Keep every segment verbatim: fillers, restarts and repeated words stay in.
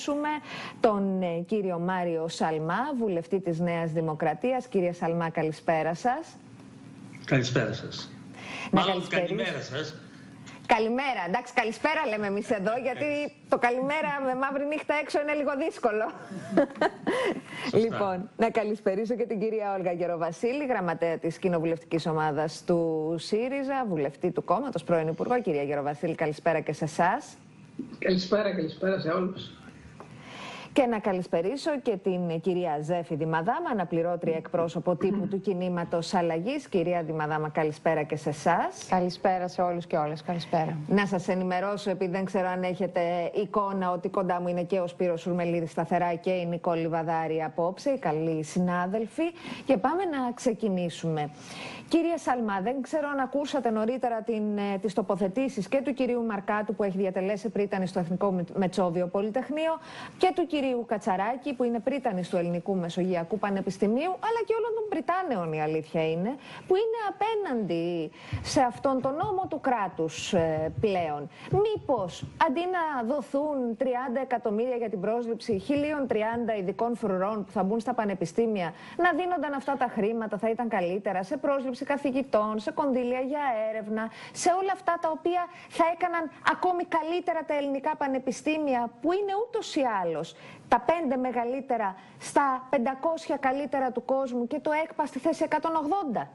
καλησπερίσουμε τον ε, κύριο Μάριο Σαλμά, βουλευτή της Νέας Δημοκρατίας. Κύριε Σαλμά, καλησπέρα σας. Καλησπέρα σας. Να Μάλλον καλημέρα σας. Καλημέρα, εντάξει, καλησπέρα λέμε εμείς εδώ, γιατί το καλημέρα με μαύρη νύχτα έξω είναι λίγο δύσκολο. Λοιπόν, να καλησπερίσω και την κυρία Όλγα Γεροβασίλη, γραμματέα της κοινοβουλευτικής ομάδας του ΣΥΡΙΖΑ, βουλευτή του κόμματος, πρώην Υπουργό. Κυρία Γεροβασίλη, καλησπέρα και σε εσάς. Καλησπέρα, καλησπέρα σε όλους. Και να καλησπερίσω και την κυρία Ζέφη Δημαδάμα, αναπληρώτρια εκπρόσωπο τύπου του κινήματος Αλλαγής. Κυρία Δημαδάμα, καλησπέρα και σε εσάς. Καλησπέρα σε όλους και όλες. Καλησπέρα. Να σας ενημερώσω, επειδή δεν ξέρω αν έχετε εικόνα, ότι κοντά μου είναι και ο Σπύρος Σουρμελίδης σταθερά και η Νικόλη Βαδάρη απόψε, οι καλοί συνάδελφοι. Και πάμε να ξεκινήσουμε. Κύριε Σαλμά, δεν ξέρω αν ακούσατε νωρίτερα την, τις τοποθετήσεις και του κυρίου Μαρκάτου, που έχει διατελέσει πρίτανης στο Εθνικό Μετσόβιο Πολυτεχνείο, και του κυρίου Κατσαράκη, που είναι πρίτανης του Ελληνικού Μεσογειακού Πανεπιστημίου, αλλά και όλων των Πριτάνεων, η αλήθεια είναι, που είναι απέναντι σε αυτόν τον νόμο του κράτους ε, πλέον. Μήπως αντί να δοθούν τριάντα εκατομμύρια για την πρόσληψη χίλια τριάντα ειδικών φρουρών που θα μπουν στα πανεπιστήμια, να δίνονταν αυτά τα χρήματα, θα ήταν καλύτερα σε πρόσληψη καθηγητών, σε κονδύλια για έρευνα, σε όλα αυτά τα οποία θα έκαναν ακόμη καλύτερα τα ελληνικά πανεπιστήμια, που είναι ούτως ή άλλως τα πέντε μεγαλύτερα στα πεντακόσια καλύτερα του κόσμου και το ΕΚΠΑ στη θέση εκατόν ογδόντα.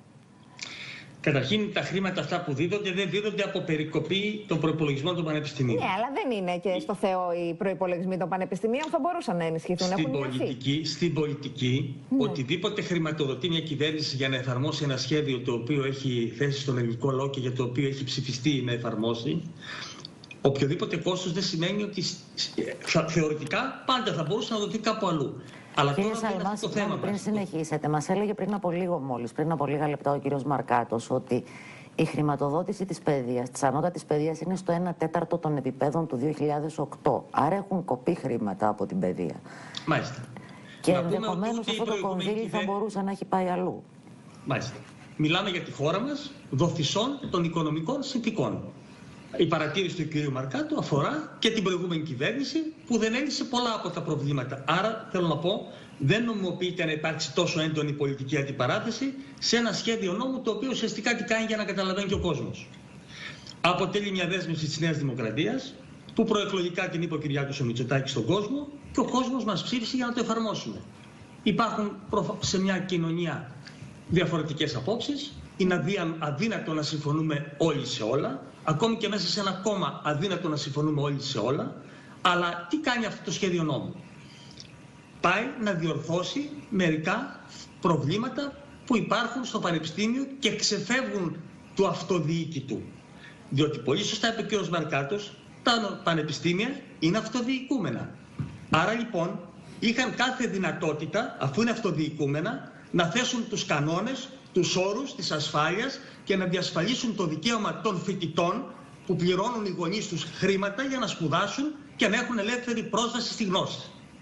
Καταρχήν, τα χρήματα αυτά που δίδονται δεν δίδονται από περικοπή των προϋπολογισμών των πανεπιστημίων. Ναι, αλλά δεν είναι και στο Θεό οι προϋπολογισμοί των πανεπιστημίων, θα μπορούσαν να ενισχυθούν. Στην πολιτική, στην πολιτική ναι. Οτιδήποτε χρηματοδοτεί μια κυβέρνηση για να εφαρμόσει ένα σχέδιο το οποίο έχει θέσει στον ελληνικό λαό και για το οποίο έχει ψηφιστεί να εφαρμόσει, οποιοδήποτε κόστος δεν σημαίνει ότι θεωρητικά πάντα θα μπορούσε να δοθεί κάπου αλλού. Αλλά κύριε Σαλμά, το θέμα πριν συνεχίσετε, μας έλεγε πριν από λίγο μόλις, πριν από λίγα λεπτά ο κύριος Μαρκάτος, ότι η χρηματοδότηση της παιδείας, της ανώτατης παιδείας, είναι στο ένα τέταρτο των επιπέδων του δύο χιλιάδες οκτώ. Άρα έχουν κοπεί χρήματα από την παιδεία. Μάλιστα. Και ενδεχομένως αυτό το κονδύλι κυβέ... θα μπορούσε να έχει πάει αλλού. Μάλιστα. Μιλάμε για τη χώρα μας δοθισών των οικονομικών συνθηκών. Η παρατήρηση του κ. Μαρκάτου αφορά και την προηγούμενη κυβέρνηση, που δεν έλυσε πολλά από τα προβλήματα. Άρα, θέλω να πω, δεν νομιμοποιείται να υπάρξει τόσο έντονη πολιτική αντιπαράθεση σε ένα σχέδιο νόμου, το οποίο ουσιαστικά τι κάνει για να καταλαβαίνει και ο κόσμος. Αποτελεί μια δέσμευση της Νέας Δημοκρατίας, που προεκλογικά την είπε ο Κυριάκος ο Μητσοτάκης στον κόσμο, και ο κόσμος μας ψήφισε για να το εφαρμόσουμε. Υπάρχουν σε μια κοινωνία διαφορετικές απόψεις. Είναι αδύνατο να συμφωνούμε όλοι σε όλα. Ακόμη και μέσα σε ένα κόμμα αδύνατο να συμφωνούμε όλοι σε όλα. Αλλά τι κάνει αυτό το σχέδιο νόμου? Πάει να διορθώσει μερικά προβλήματα που υπάρχουν στο πανεπιστήμιο και ξεφεύγουν του αυτοδιοίκητου. Διότι πολύ σωστά είπε ο κ. Μαρκάτος, τα πανεπιστήμια είναι αυτοδιοικούμενα. Άρα λοιπόν είχαν κάθε δυνατότητα, αφού είναι αυτοδιοικούμενα, να θέσουν τους κανόνες, τους όρους της ασφάλειας και να διασφαλίσουν το δικαίωμα των φοιτητών που πληρώνουν οι γονείς τους χρήματα για να σπουδάσουν και να έχουν ελεύθερη πρόσβαση στη γνώση.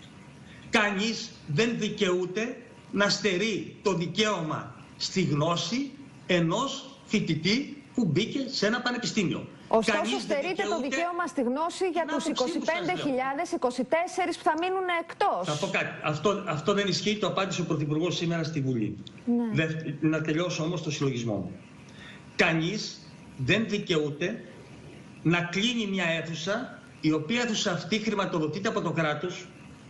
Κανείς δεν δικαιούται να στερεί το δικαίωμα στη γνώση ενός φοιτητή που μπήκε σε ένα πανεπιστήμιο. Ωστόσο, στερείται το δικαίωμα στη γνώση για τους είκοσι πέντε χιλιάδες είκοσι τέσσερις που θα μείνουν εκτός. Θα πω κάτι. Αυτό, αυτό δεν ισχύει, το απάντησε ο Πρωθυπουργός σήμερα στη Βουλή. Ναι. Δε, να τελειώσω όμως το συλλογισμό μου. Κανείς δεν δικαιούται να κλείνει μια αίθουσα, η οποία αίθουσα αυτή χρηματοδοτείται από το κράτος,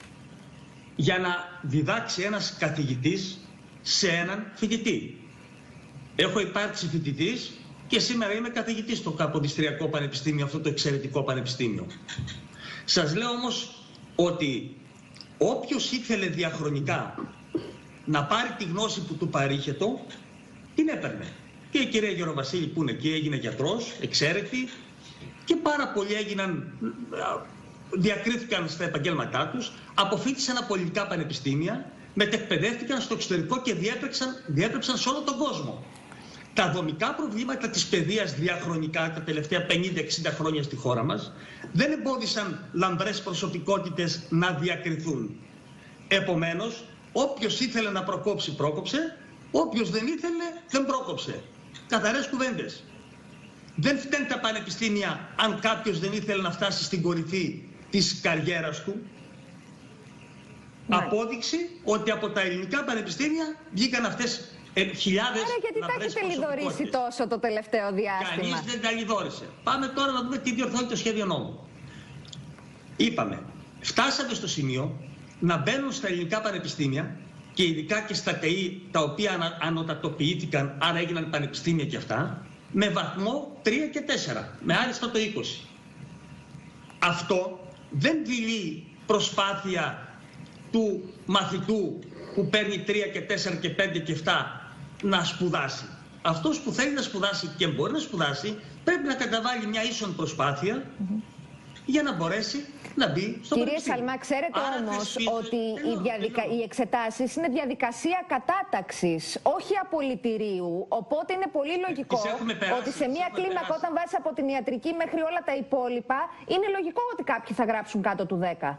για να διδάξει ένας καθηγητής σε έναν φοιτητή. Έχω υπάρξει φοιτητής και σήμερα είμαι καθηγητής στο Καποδιστριακό Πανεπιστήμιο, αυτό το εξαιρετικό πανεπιστήμιο. Σας λέω όμως ότι όποιος ήθελε διαχρονικά να πάρει τη γνώση που του παρήχετο, την έπαιρνε. Και η κυρία Γεροβασίλη που είναι εκεί έγινε γιατρός, εξαίρετη, και πάρα πολλοί έγιναν, διακρίθηκαν στα επαγγέλματά τους, αποφοίτησαν από ελληνικά πανεπιστήμια, μετεκπαιδεύτηκαν στο εξωτερικό και διέπρεψαν, διέπρεψαν σε όλο τον κόσμο. Τα δομικά προβλήματα της παιδείας διαχρονικά τα τελευταία πενήντα εξήντα χρόνια στη χώρα μας δεν εμπόδισαν λαμπρές προσωπικότητες να διακριθούν. Επομένως, όποιος ήθελε να προκόψει, πρόκοψε, όποιος δεν ήθελε, δεν πρόκοψε. Καθαρές κουβέντες. Δεν φταίνουν τα πανεπιστήμια αν κάποιος δεν ήθελε να φτάσει στην κορυφή της καριέρας του, ναι. απόδειξη ότι από τα ελληνικά πανεπιστήμια βγήκαν αυτές ε, χιλιάδες. Άρα γιατί τα έχετε λιδωρήσει τόσο το τελευταίο διάστημα? Κανείς δεν τα λιδώρισε. Πάμε τώρα να δούμε τι διορθώνει το σχέδιο νόμου. Είπαμε, φτάσαμε στο σημείο να μπαίνουν στα ελληνικά πανεπιστήμια και ειδικά και στα ΤΕΗ, τα οποία ανα, ανωτατοποιήθηκαν, άρα έγιναν πανεπιστήμια και αυτά, με βαθμό τρία και τέσσερα, με άριστο το είκοσι. Αυτό δεν δηλεί προσπάθεια του μαθητού που παίρνει τρία και τέσσερα και πέντε και επτά να σπουδάσει. Αυτός που θέλει να σπουδάσει και μπορεί να σπουδάσει πρέπει να καταβάλει μια ίσον προσπάθεια mm-hmm. για να μπορέσει να μπει στο Κύριε πανεπιστήμιο. Σαλμά, ξέρετε Άρα, όμως ότι οι, διαδικα... οι εξετάσεις είναι διαδικασία κατάταξης, όχι απολυτηρίου. Οπότε είναι πολύ λογικό περάσει, ότι σε μια κλίμακα όταν βάζεις από την ιατρική μέχρι όλα τα υπόλοιπα, είναι λογικό ότι κάποιοι θα γράψουν κάτω του δέκα.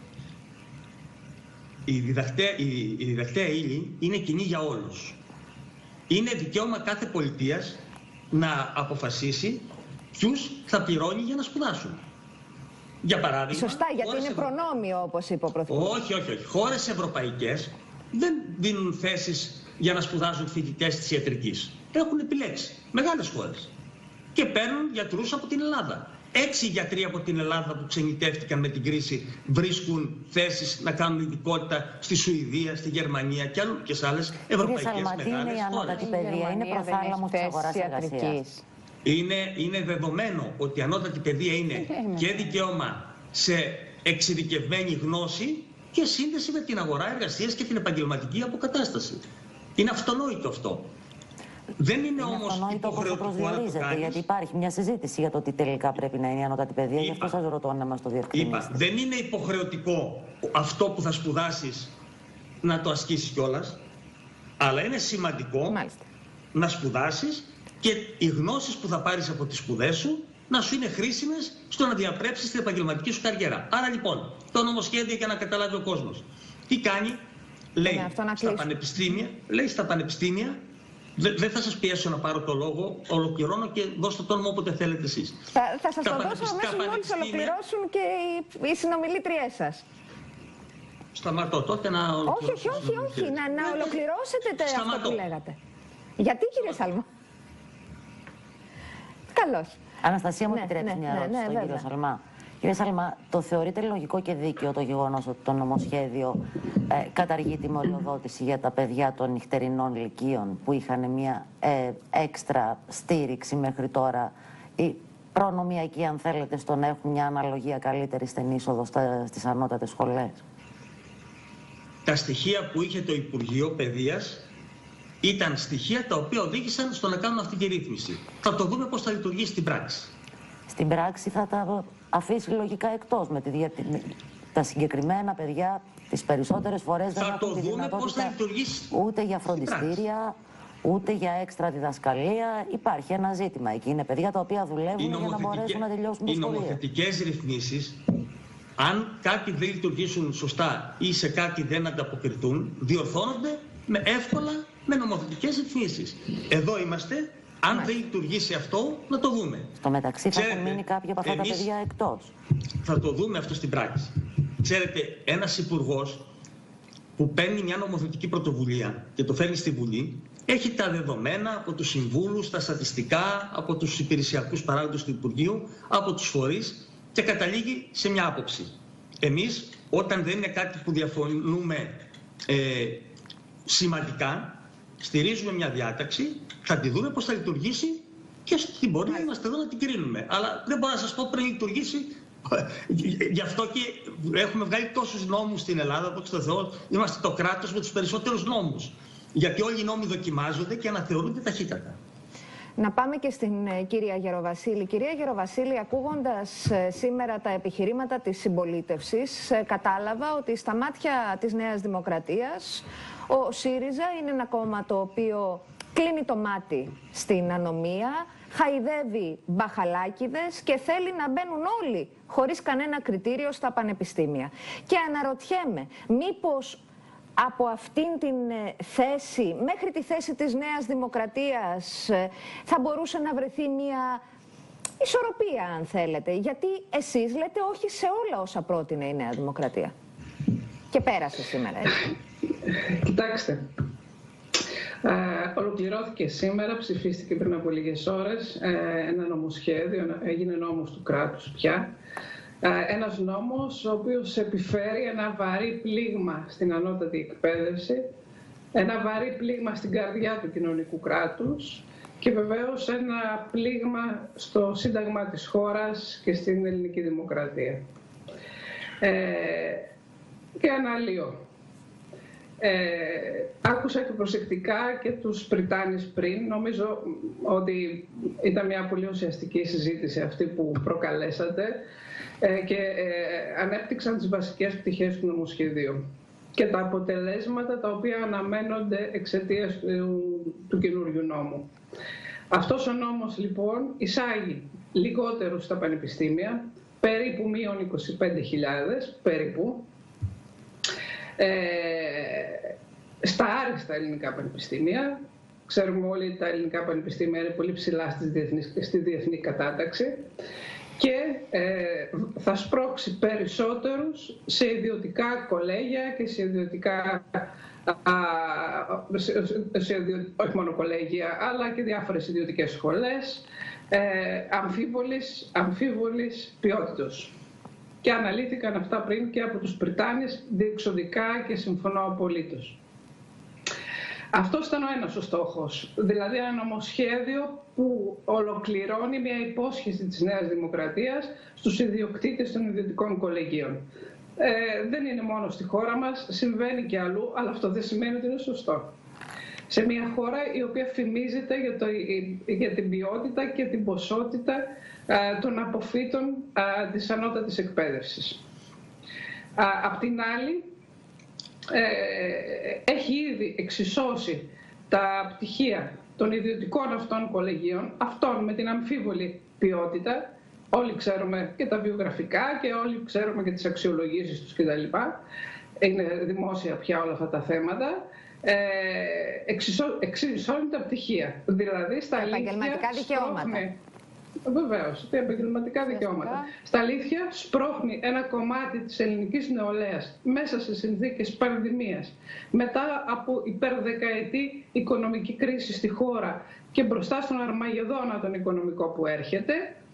Η διδακτέα, η, η διδακτέα ύλη είναι κοινή για όλους. Είναι δικαίωμα κάθε πολιτείας να αποφασίσει ποιους θα πληρώνει για να σπουδάσουν. Για παράδειγμα, σωστά, γιατί είναι Ευρω... προνόμιο, όπως είπε ο Πρωθυπουργός. Όχι, όχι, όχι. Χώρες ευρωπαϊκές δεν δίνουν θέσεις για να σπουδάζουν φοιτητές της ιατρικής. Έχουν επιλέξει μεγάλες χώρες και παίρνουν γιατρούς από την Ελλάδα. Έξι γιατροί από την Ελλάδα που ξενιτεύτηκαν με την κρίση βρίσκουν θέσεις να κάνουν ειδικότητα στη Σουηδία, στη Γερμανία και, άλλου, και σε άλλες ευρωπαϊκές μεγάλες χώρες. Είναι η ανώτατη παιδεία, είναι προθάλαμος της αγοράς εργασίας. Είναι, είναι δεδομένο ότι η ανώτατη παιδεία είναι και δικαίωμα σε εξειδικευμένη γνώση και σύνδεση με την αγορά εργασίας και την επαγγελματική αποκατάσταση. Είναι αυτονόητο αυτό. Δεν είναι, είναι όμως υποχρεωτικό να το κάνεις. Γιατί υπάρχει μια συζήτηση για το τι τελικά πρέπει να είναι η ανώτατη παιδεία, γι' αυτό σας ρωτώ να μας το διευκρινίσετε. Είπα, δεν είναι υποχρεωτικό αυτό που θα σπουδάσεις να το ασκήσεις κιόλας, αλλά είναι σημαντικό Μάλιστα. να σπουδάσεις και οι γνώσεις που θα πάρεις από τις σπουδές σου να σου είναι χρήσιμες στο να διαπρέψεις την επαγγελματική σου καριέρα. Άρα λοιπόν, το νομοσχέδιο για να καταλάβει ο κόσμος. Τι κάνει, λέει στα πανεπιστήμια, λέει στα πανεπιστήμια, δεν δε θα σας πιέσω να πάρω το λόγο, ολοκληρώνω και δώστε το όνομα όποτε θέλετε εσείς. Θα, θα σας το δώσω αμέσως μόλις ολοκληρώσουν και οι, οι συνομιλήτριές σας. Σταματώ τότε να ολοκληρώσω. Όχι, όχι, όχι, όχι. να, να ολοκληρώσετε αυτό που λέγατε. Γιατί, κύριε Σαλμά? Καλώς. Αναστασία, μου ναι, επιτρέψει ναι, μια ναι, ερώτηση ναι, στον ναι, κύριο βέβαια. Σαλμά. Κύριε Σαλμά, το θεωρείτε λογικό και δίκαιο το γεγονός ότι το νομοσχέδιο ε, καταργεί τη μοριοδότηση για τα παιδιά των νυχτερινών λυκείων που είχαν μια ε, έξτρα στήριξη μέχρι τώρα, ή προνομιακή αν θέλετε, στο να έχουν μια αναλογία καλύτερη στην είσοδο στα, στις ανώτατες σχολές? Τα στοιχεία που είχε το Υπουργείο Παιδείας ήταν στοιχεία τα οποία οδήγησαν στο να κάνουν αυτή τη ρύθμιση. Θα το δούμε πώς θα λειτουργήσει στην πράξη. Στην πράξη θα τα αφήσει λογικά εκτός με τη δια... τα συγκεκριμένα παιδιά τις περισσότερες φορές δεν έχουν τη δυνατότητα ούτε για φροντιστήρια, ούτε για έξτρα διδασκαλία. Υπάρχει ένα ζήτημα εκεί. Είναι παιδιά τα οποία δουλεύουν για να μπορέσουν να τελειώσουν το σχολείο. Οι νομοθετικές ρυθμίσεις, αν κάτι δεν λειτουργήσουν σωστά ή σε κάτι δεν ανταποκριθούν, διορθώνονται με εύκολα με νομοθετικές ρυθμίσεις. Εδώ είμαστε. Αν Μάλιστα. δεν λειτουργήσει αυτό, να το δούμε. Στο μεταξύ θα έχουν μείνει κάποια από αυτά τα παιδιά εκτός. Θα το δούμε αυτό στην πράξη. Ξέρετε, ένας υπουργός που παίρνει μια νομοθετική πρωτοβουλία και το φέρνει στη Βουλή, έχει τα δεδομένα από τους συμβούλους, τα στατιστικά, από τους υπηρεσιακούς παράγοντες του Υπουργείου, από τους φορείς και καταλήγει σε μια άποψη. Εμείς, όταν δεν είναι κάτι που διαφωνούμε ε, σημαντικά, στηρίζουμε μια διάταξη, θα τη δούμε πώς θα λειτουργήσει και στην πορεία είμαστε εδώ να την κρίνουμε. Αλλά δεν μπορώ να σας πω πριν λειτουργήσει. Γι' αυτό και έχουμε βγάλει τόσους νόμους στην Ελλάδα, δόξα τω Θεώ, είμαστε το κράτος με τους περισσότερους νόμους. Γιατί όλοι οι νόμοι δοκιμάζονται και αναθεωρούνται ταχύτατα. Να πάμε και στην ε, κυρία Γεροβασίλη. Κυρία Γεροβασίλη, ακούγοντας ε, σήμερα τα επιχειρήματα της συμπολίτευσης, ε, κατάλαβα ότι στα μάτια της Νέας Δημοκρατίας ο ΣΥΡΙΖΑ είναι ένα κόμμα το οποίο κλείνει το μάτι στην ανομία, χαϊδεύει μπαχαλάκιδες και θέλει να μπαίνουν όλοι χωρίς κανένα κριτήριο στα πανεπιστήμια. Και αναρωτιέμαι, μήπως από αυτήν την θέση, μέχρι τη θέση της Νέας Δημοκρατίας, θα μπορούσε να βρεθεί μια ισορροπία, αν θέλετε. Γιατί εσείς λέτε όχι σε όλα όσα πρότεινε η Νέα Δημοκρατία. Και πέρασε σήμερα, έτσι. Κοιτάξτε. Ε, ολοκληρώθηκε σήμερα, ψηφίστηκε πριν από λίγες ώρες ε, ένα νομοσχέδιο, έγινε νόμος του κράτους πια. Ε, ένας νόμος ο οποίος επιφέρει ένα βαρύ πλήγμα στην ανώτατη εκπαίδευση, ένα βαρύ πλήγμα στην καρδιά του κοινωνικού κράτους και βεβαίως ένα πλήγμα στο σύνταγμα της χώρας και στην ελληνική δημοκρατία. Ε, και αναλύω. Ε, άκουσα και προσεκτικά και τους Πριτάνης πριν. Νομίζω ότι ήταν μια πολύ ουσιαστική συζήτηση αυτή που προκαλέσατε ε, και ε, ανέπτυξαν τις βασικές πτυχές του νομοσχεδίου και τα αποτελέσματα τα οποία αναμένονται εξαιτίας του, του καινούριου νόμου. Αυτός ο νόμος λοιπόν εισάγει λιγότερους στα πανεπιστήμια, περίπου μείον είκοσι πέντε χιλιάδες, περίπου, Ε, στα άριστα ελληνικά πανεπιστήμια. Ξέρουμε όλοι ότι τα ελληνικά πανεπιστήμια είναι πολύ ψηλά στη διεθνή, στη διεθνή κατάταξη και ε, θα σπρώξει περισσότερους σε ιδιωτικά κολέγια και σε ιδιωτικά, α, σε, σε ιδιω, όχι μόνο κολέγια, αλλά και διάφορες ιδιωτικές σχολές ε, αμφίβολης, αμφίβολης ποιότητος. Και αναλύθηκαν αυτά πριν και από τους Πριτάνης διεξοδικά και συμφωνώ απολύτως. Αυτός ήταν ο ένας ο στόχος, δηλαδή ένα νομοσχέδιο που ολοκληρώνει μια υπόσχεση της Νέας Δημοκρατίας στους ιδιοκτήτες των ιδιωτικών κολεγίων. Ε, δεν είναι μόνο στη χώρα μας, συμβαίνει και αλλού, αλλά αυτό δεν σημαίνει ότι είναι σωστό. Σε μια χώρα η οποία φημίζεται για, το, για την ποιότητα και την ποσότητα των αποφύτων της ανώτατης εκπαίδευσης. Απ' την άλλη, ε, έχει ήδη εξισώσει τα πτυχία των ιδιωτικών αυτών κολεγίων, αυτών με την αμφίβολη ποιότητα. Όλοι ξέρουμε και τα βιογραφικά και όλοι ξέρουμε και τις αξιολογήσεις τους κτλ. Είναι δημόσια πια όλα αυτά τα θέματα. Ε, εξισώνει τα πτυχία. Δηλαδή, στα επαγγελματικά δικαιώματα. Βεβαίως, τα επαγγελματικά δικαιώματα. Στα αλήθεια, σπρώχνει ένα κομμάτι της ελληνικής νεολαίας μέσα σε συνθήκες πανδημίας, μετά από υπερδεκαετή οικονομική κρίση στη χώρα και μπροστά στον Αρμαγεδόνα τον οικονομικό που έρχεται,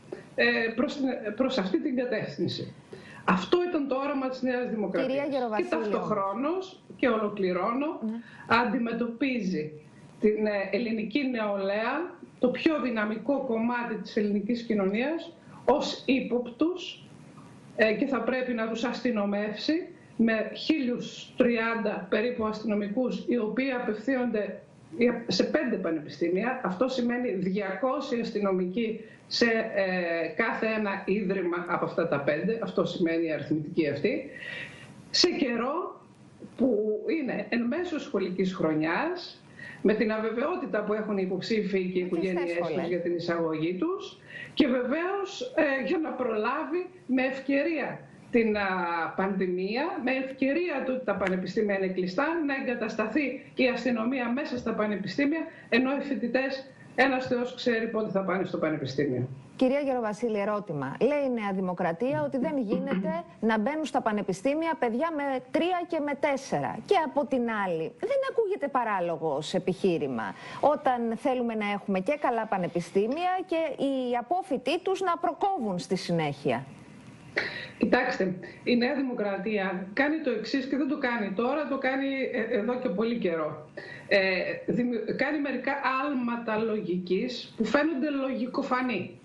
προς, προς αυτή την κατεύθυνση. Αυτό ήταν το όραμα της Νέας Δημοκρατίας. Και ταυτοχρόνως, και ολοκληρώνω, ναι. αντιμετωπίζει την ελληνική νεολαία, το πιο δυναμικό κομμάτι της ελληνικής κοινωνίας, ως ύποπτους ε, και θα πρέπει να τους αστυνομεύσει με χίλιους τριάντα περίπου αστυνομικούς, οι οποίοι απευθύνονται σε πέντε πανεπιστήμια. Αυτό σημαίνει διακόσιοι αστυνομικοί σε ε, κάθε ένα ίδρυμα από αυτά τα πέντε. Αυτό σημαίνει η αριθμητική αυτή. Σε καιρό που είναι εν μέσω σχολικής χρονιάς, με την αβεβαιότητα που έχουν οι υποψήφοι και οι οικογένειές τους για την εισαγωγή τους και βεβαίως ε, για να προλάβει με ευκαιρία την α, πανδημία, με ευκαιρία του ότι τα πανεπιστήμια είναι κλειστά, να εγκατασταθεί η αστυνομία μέσα στα πανεπιστήμια, ενώ οι φοιτητές, ένας Θεός ξέρει πότε θα πάνε στο πανεπιστήμιο. Κυρία Γεροβασίλη, ερώτημα. Λέει η Νέα Δημοκρατία ότι δεν γίνεται να μπαίνουν στα πανεπιστήμια παιδιά με τρία και με τέσσερα. Και από την άλλη, δεν ακούγεται παράλογο ως επιχείρημα όταν θέλουμε να έχουμε και καλά πανεπιστήμια και οι απόφοιτοι τους να προκόβουν στη συνέχεια. Κοιτάξτε, η Νέα Δημοκρατία κάνει το εξής και δεν το κάνει τώρα, το κάνει εδώ και πολύ καιρό. Ε, κάνει μερικά άλματα λογικής που φαίνονται λογικοφανή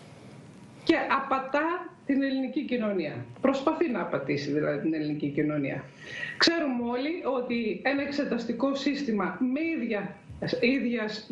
και απατά την ελληνική κοινωνία. Προσπαθεί να απατήσει δηλαδή την ελληνική κοινωνία. Ξέρουμε όλοι ότι ένα εξεταστικό σύστημα με ίδια, ίδιας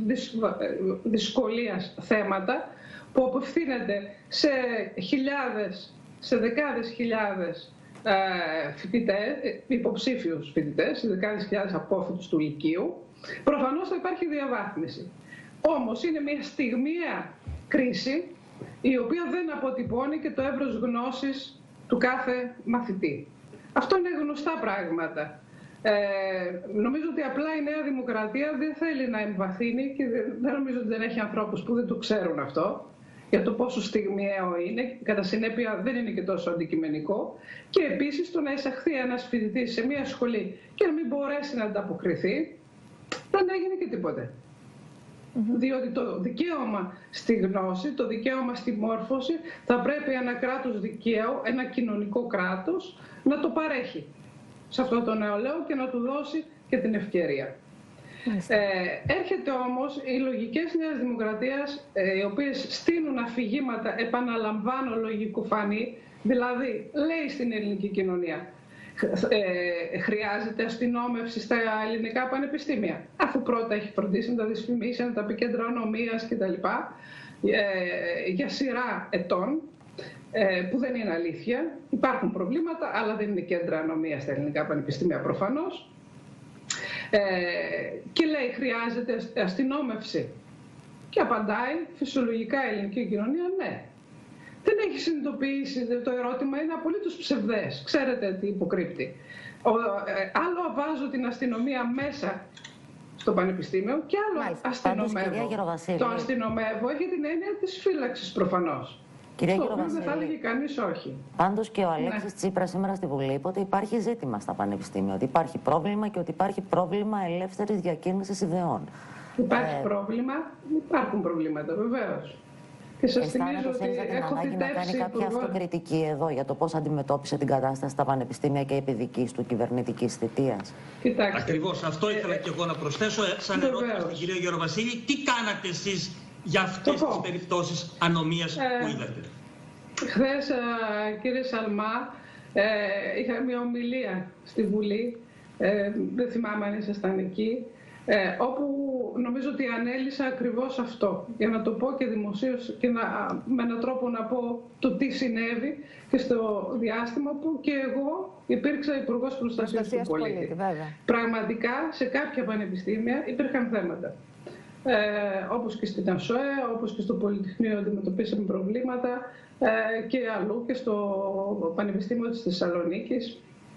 δυσκολίας θέματα που απευθύνεται σε χιλιάδες, σε δεκάδες χιλιάδες ε, φοιτητές, υποψήφιους φοιτητές, σε δεκάδες χιλιάδες απόφοιτους του Λυκείου, προφανώς θα υπάρχει διαβάθμιση. Όμως είναι μια στιγμιαία κρίση η οποία δεν αποτυπώνει και το εύρος γνώσης του κάθε μαθητή. Αυτό είναι γνωστά πράγματα. Ε, νομίζω ότι απλά η Νέα Δημοκρατία δεν θέλει να εμβαθύνει και δεν νομίζω ότι δεν έχει ανθρώπους που δεν το ξέρουν αυτό για το πόσο στιγμιαίο είναι, κατά συνέπεια δεν είναι και τόσο αντικειμενικό, και επίσης το να εισαχθεί ένας φοιτητής σε μια σχολή και να μην μπορέσει να ανταποκριθεί, δεν έγινε και τίποτε. Mm-hmm. Διότι το δικαίωμα στη γνώση, το δικαίωμα στη μόρφωση θα πρέπει ένα κράτος δικαίου, ένα κοινωνικό κράτος, να το παρέχει σε αυτό το νεολαίο και να του δώσει και την ευκαιρία. Mm-hmm. Ε, έρχεται όμως οι λογικές Νέας Δημοκρατίας, ε, οι οποίες στείνουν αφηγήματα, επαναλαμβάνω, λογικοφανή, δηλαδή λέει στην ελληνική κοινωνία, Ε, χρειάζεται αστυνόμευση στα ελληνικά πανεπιστήμια, αφού πρώτα έχει φροντίσει να τα δυσφημίσει, να τα πει κέντρα ονομίας κτλ. Ε, για σειρά ετών, ε, που δεν είναι αλήθεια. Υπάρχουν προβλήματα, αλλά δεν είναι κέντρα ονομίας στα ελληνικά πανεπιστήμια προφανώς. Ε, και λέει χρειάζεται αστυνόμευση. Και απαντάει φυσιολογικά η ελληνική κοινωνία ναι. Δεν έχει συνειδητοποιήσει, το ερώτημα είναι απολύτως ψευδές. Ξέρετε τι υποκρύπτει. Ο, ε, άλλο βάζω την αστυνομία μέσα στο πανεπιστήμιο και άλλο Μάλιστα. αστυνομεύω. Το αστυνομεύω έχει την έννοια της φύλαξης προφανώς. Κυρία στο οποίο δεν θα έλεγε κανείς όχι. Πάντως και ο Αλέξης ναι. Τσίπρας σήμερα στη Βουλή είπε ότι υπάρχει ζήτημα στα πανεπιστήμια, ότι υπάρχει πρόβλημα και ότι υπάρχει πρόβλημα ελεύθερης διακίνησης ιδεών. Υπάρχει ε... πρόβλημα, υπάρχουν προβλήματα βεβαίως. Και σας θυμίζω ότι έχω ανάγκη να κάνει κάποια αυτοκριτική εδώ για το πώς αντιμετώπισε την κατάσταση στα πανεπιστήμια και επί δικής του κυβερνητικής θητείας. Ακριβώς, αυτό ήθελα και εγώ να προσθέσω σαν ερώτημα στην κυρία Γεροβασίλη. Τι κάνατε εσείς για αυτές τις περιπτώσεις ανομίας ε, που είδατε? Χθες, κύριε Σαλμά, ε, είχα μια ομιλία στη Βουλή, ε, δεν θυμάμαι αν ήσασταν εκεί, Ε, όπου νομίζω ότι ανέλησα ακριβώς αυτό, για να το πω και δημοσίως και να, με έναν τρόπο να πω το τι συνέβη και στο διάστημα που και εγώ υπήρξα Υπουργός Προστασίας του Πολίτη. πολίτη Πραγματικά σε κάποια πανεπιστήμια υπήρχαν θέματα. Ε, όπως και στην ΑΣΟΕ, όπως και στο Πολυτεχνείο αντιμετωπίσαμε προβλήματα ε, και αλλού και στο Πανεπιστήμιο της Θεσσαλονίκης.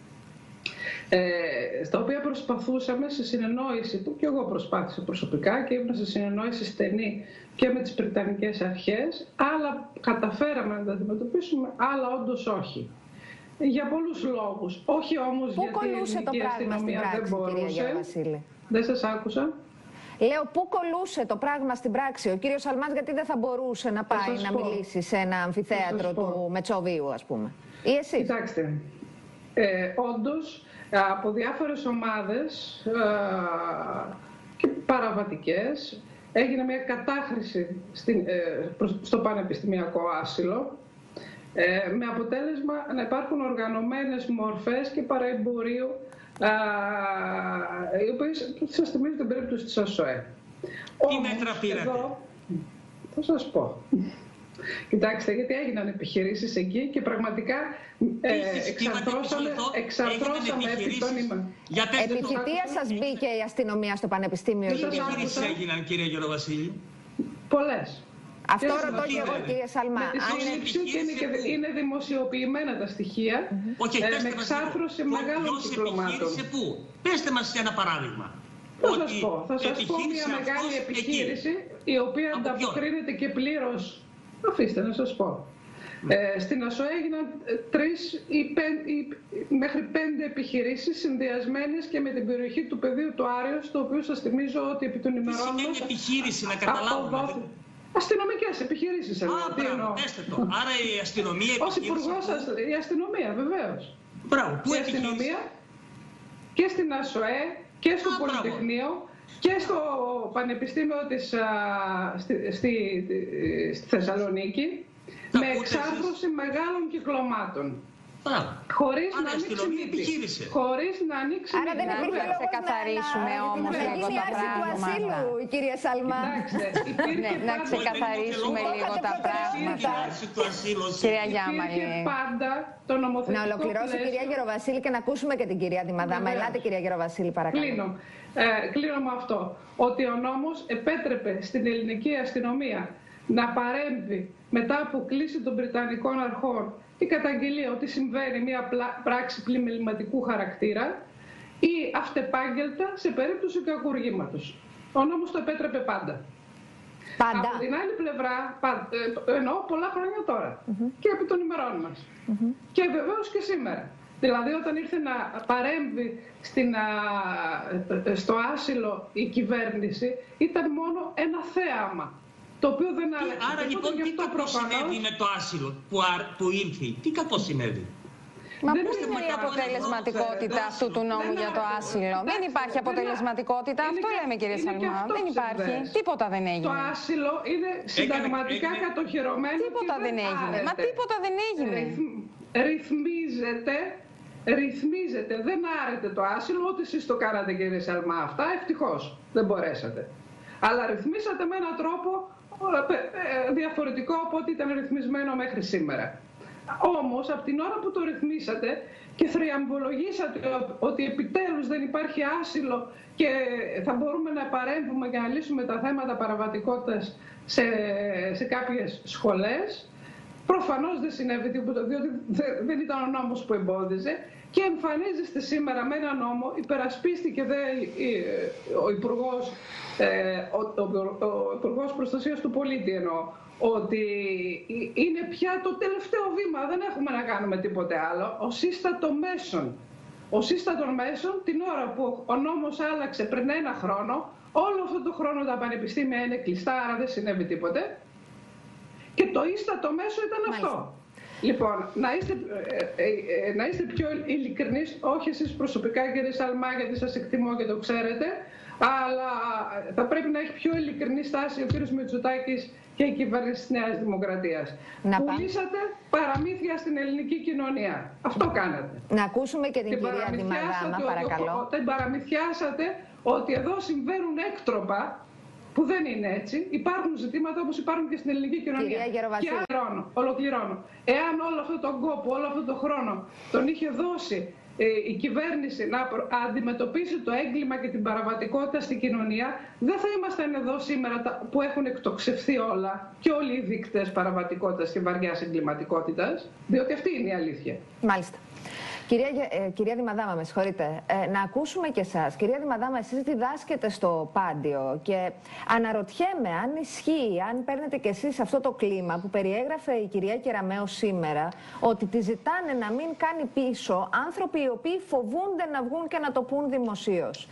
Ε, στα οποία προσπαθούσαμε σε συνεννόηση του, και εγώ προσπάθησα προσωπικά και ήμουν σε συνεννόηση στενή και με τις Βρετανικές αρχές, άλλα καταφέραμε να τα αντιμετωπίσουμε, άλλα όντως όχι. Για πολλούς λόγους. Όχι όμως πού γιατί η ελληνική αστυνομία δεν μπορούσε. Δεν σας άκουσα. Λέω, πού κολούσε το πράγμα στην πράξη ο κύριος Σαλμάς, γιατί δεν θα μπορούσε να πάει να πω. μιλήσει σε ένα αμφιθέατρο του Μετσοβίου, ας πούμε. Ή εσείς? Κοιτάξτε, ε, όντως, από διάφορες ομάδες ε, και παραβατικές έγινε μια κατάχρηση στην, ε, προς, στο πανεπιστημιακό άσυλο ε, με αποτέλεσμα να υπάρχουν οργανωμένες μορφές και παραεμπορίου ε, οι οποίες σας θυμίζω την περίπτωση της ΑΣΟΕ. Τι μέτρα πήρατε? Θα σας πω. Κοιτάξτε, γιατί έγιναν επιχειρήσεις εκεί και πραγματικά ε, εξαρθρώσαμε, εξαρθρώσαμε επιτόνιμα. Επί θητεία σας μπήκε η αστυνομία στο πανεπιστήμιο? Τι επιχειρήσεις έγιναν, κύριε Γεροβασίλη? Πολλές. Αυτό και ρωτώ και εγώ, κύριε Σαλμά. Αν είναι, και, είναι δημοσιοποιημένα τα στοιχεία, mm-hmm. okay, ε, με εξάρθρωση μεγάλων κυκλωμάτων. Πού? Πέστε μας ένα παράδειγμα. Θα σας πω, θα σας πω μια μεγάλη επιχείρηση εκεί, η οποία ανταποκρίνεται και πλήρως. Αφήστε να σας πω. Ε, στην ΑΣΟΕ έγιναν τρεις ή, πεν, ή μέχρι πέντε επιχειρήσεις συνδυασμένες και με την περιοχή του πεδίου του Άρεως, το οποίο σας θυμίζω ότι επί των ημερών μας... Τι σημαίνει επιχείρηση, να καταλάβουμε? Αστυνομικές επιχειρήσεις. Α, μπράβο, πέστε το. Άρα η αστυνομία... Ως υπουργός, η αστυνομία, βεβαίως. Μπράβο, πού η αστυνομία και στην ΑΣΟΕ και στο Α, Πολυτεχνείο και στο Πανεπιστήμιο της, α, στη, στη, στη Θεσσαλονίκη, τα με εξάρθρωση μεγάλων κυκλωμάτων. Α, χωρίς να ανοίξει μύτη. Χωρίς να ανοίξει Άρα δεν υπήρχε λόγος να ξεκαθαρίσουμε όμως λίγο τα πράγματα. Η κυρία Σαλμά. Να ξεκαθαρίσουμε λίγο τα πράγματα. Κυρία Γιάμαλη. Να ολοκληρώσει η κυρία Γεροβασίλη και να ακούσουμε και την κυρία Δημαδάμα. Ελάτε, κυρία Γεροβασίλη, παρακαλώ. Κλείνω. Ε, κλείνω με αυτό. Ότι ο νόμος επέτρεπε στην ελληνική αστυνομία να παρέμβει μετά από κλίση των Βρετανικών αρχών η καταγγελία ότι συμβαίνει μια πράξη πλημεληματικού χαρακτήρα ή αυτεπάγγελτα σε περίπτωση κακουργήματος. Ο νόμος το επέτρεπε πάντα. Πάντα. Από την άλλη πλευρά, εννοώ πολλά χρόνια τώρα mm-hmm. και επί των ημερών μας. Mm-hmm. Και βεβαίως και σήμερα. Δηλαδή όταν ήρθε να παρέμβει στην, α, στο άσυλο η κυβέρνηση ήταν μόνο ένα θέαμα. Το οποίο δεν άλλαξε. Άρα λοιπόν τι κακό προφανώς... συνέβη με το άσυλο που, α, που ήρθε, τι κακό συνέβη. Μα πού είναι η αποτελεσματικότητα αυτού του νόμου για το άσυλο? Δεν υπάρχει αποτελεσματικότητα. Αυτό λέμε, κύριε Σαλμά. Δεν υπάρχει. Τίποτα δεν έγινε. Το άσυλο είναι συνταγματικά κατοχυρωμένο. Τίποτα δεν έγινε. Μα τίποτα δεν έγινε. Ρυθμίζεται. Ρυθμίζεται, δεν άρεται το άσυλο, ούτε εσείς το κάνατε, κύριε Σαλμά, αυτά, ευτυχώς δεν μπορέσατε. Αλλά ρυθμίσατε με έναν τρόπο διαφορετικό από ό,τι ήταν ρυθμισμένο μέχρι σήμερα. Όμως, από την ώρα που το ρυθμίσατε και θριαμβολογήσατε ότι επιτέλους δεν υπάρχει άσυλο και θα μπορούμε να παρέμβουμε για να λύσουμε τα θέματα παραβατικότητας σε, σε κάποιες σχολές, προφανώς δεν συνέβη τίποτα, διότι δεν ήταν ο νόμος που εμπόδιζε και εμφανίζεστε σήμερα με ένα νόμο, υπερασπίστηκε δε ο Υπουργός, ο, ο, ο Υπουργός Προστασίας του Πολίτη εννοώ, ότι είναι πια το τελευταίο βήμα, δεν έχουμε να κάνουμε τίποτε άλλο, ο σύστατο μέσων. Ο σύστατο μέσων, την ώρα που ο νόμος άλλαξε πριν ένα χρόνο, όλο αυτό το χρόνο τα πανεπιστήμια είναι κλειστά, άρα δεν συνέβη τίποτε. Και το ίστατο μέσο ήταν Μάλιστα. αυτό. Λοιπόν, να είστε, ε, ε, ε, να είστε πιο ειλικρινείς, όχι εσείς προσωπικά, κύριε Σαλμά, γιατί σας εκτιμώ και το ξέρετε, αλλά θα πρέπει να έχει πιο ειλικρινή στάση ο κύριος Μητσοτάκης και η κυβέρνηση της Νέας Δημοκρατίας. Να Πουλήσατε παραμύθια στην ελληνική κοινωνία. Αυτό κάνατε. Να ακούσουμε και την, την κυρία Δημαδάμα, παρακαλώ. Την παραμυθιάσατε ότι εδώ συμβαίνουν έκτροπα, που δεν είναι έτσι. Υπάρχουν ζητήματα όπως υπάρχουν και στην ελληνική κοινωνία. Και ολοκληρώνω, ολοκληρώνω. Εάν όλο αυτόν τον κόπο, όλο αυτόν τον χρόνο τον είχε δώσει ε, η κυβέρνηση να αντιμετωπίσει το έγκλημα και την παραβατικότητα στην κοινωνία, δεν θα ήμασταν εδώ σήμερα που έχουν εκτοξευθεί όλα και όλοι οι δείκτες παραβατικότητας και βαριάς εγκληματικότητας, διότι αυτή είναι η αλήθεια. Μάλιστα. Κυρία, ε, κυρία Δημαδάμα, με συγχωρείτε, ε, να ακούσουμε και εσάς. Κυρία Δημαδάμα, εσείς διδάσκετε στο Πάντιο και αναρωτιέμαι αν ισχύει, αν παίρνετε κι εσείς αυτό το κλίμα που περιέγραφε η κυρία Κεραμέο σήμερα, ότι τη ζητάνε να μην κάνει πίσω άνθρωποι οι οποίοι φοβούνται να βγουν και να το πούν δημοσίως.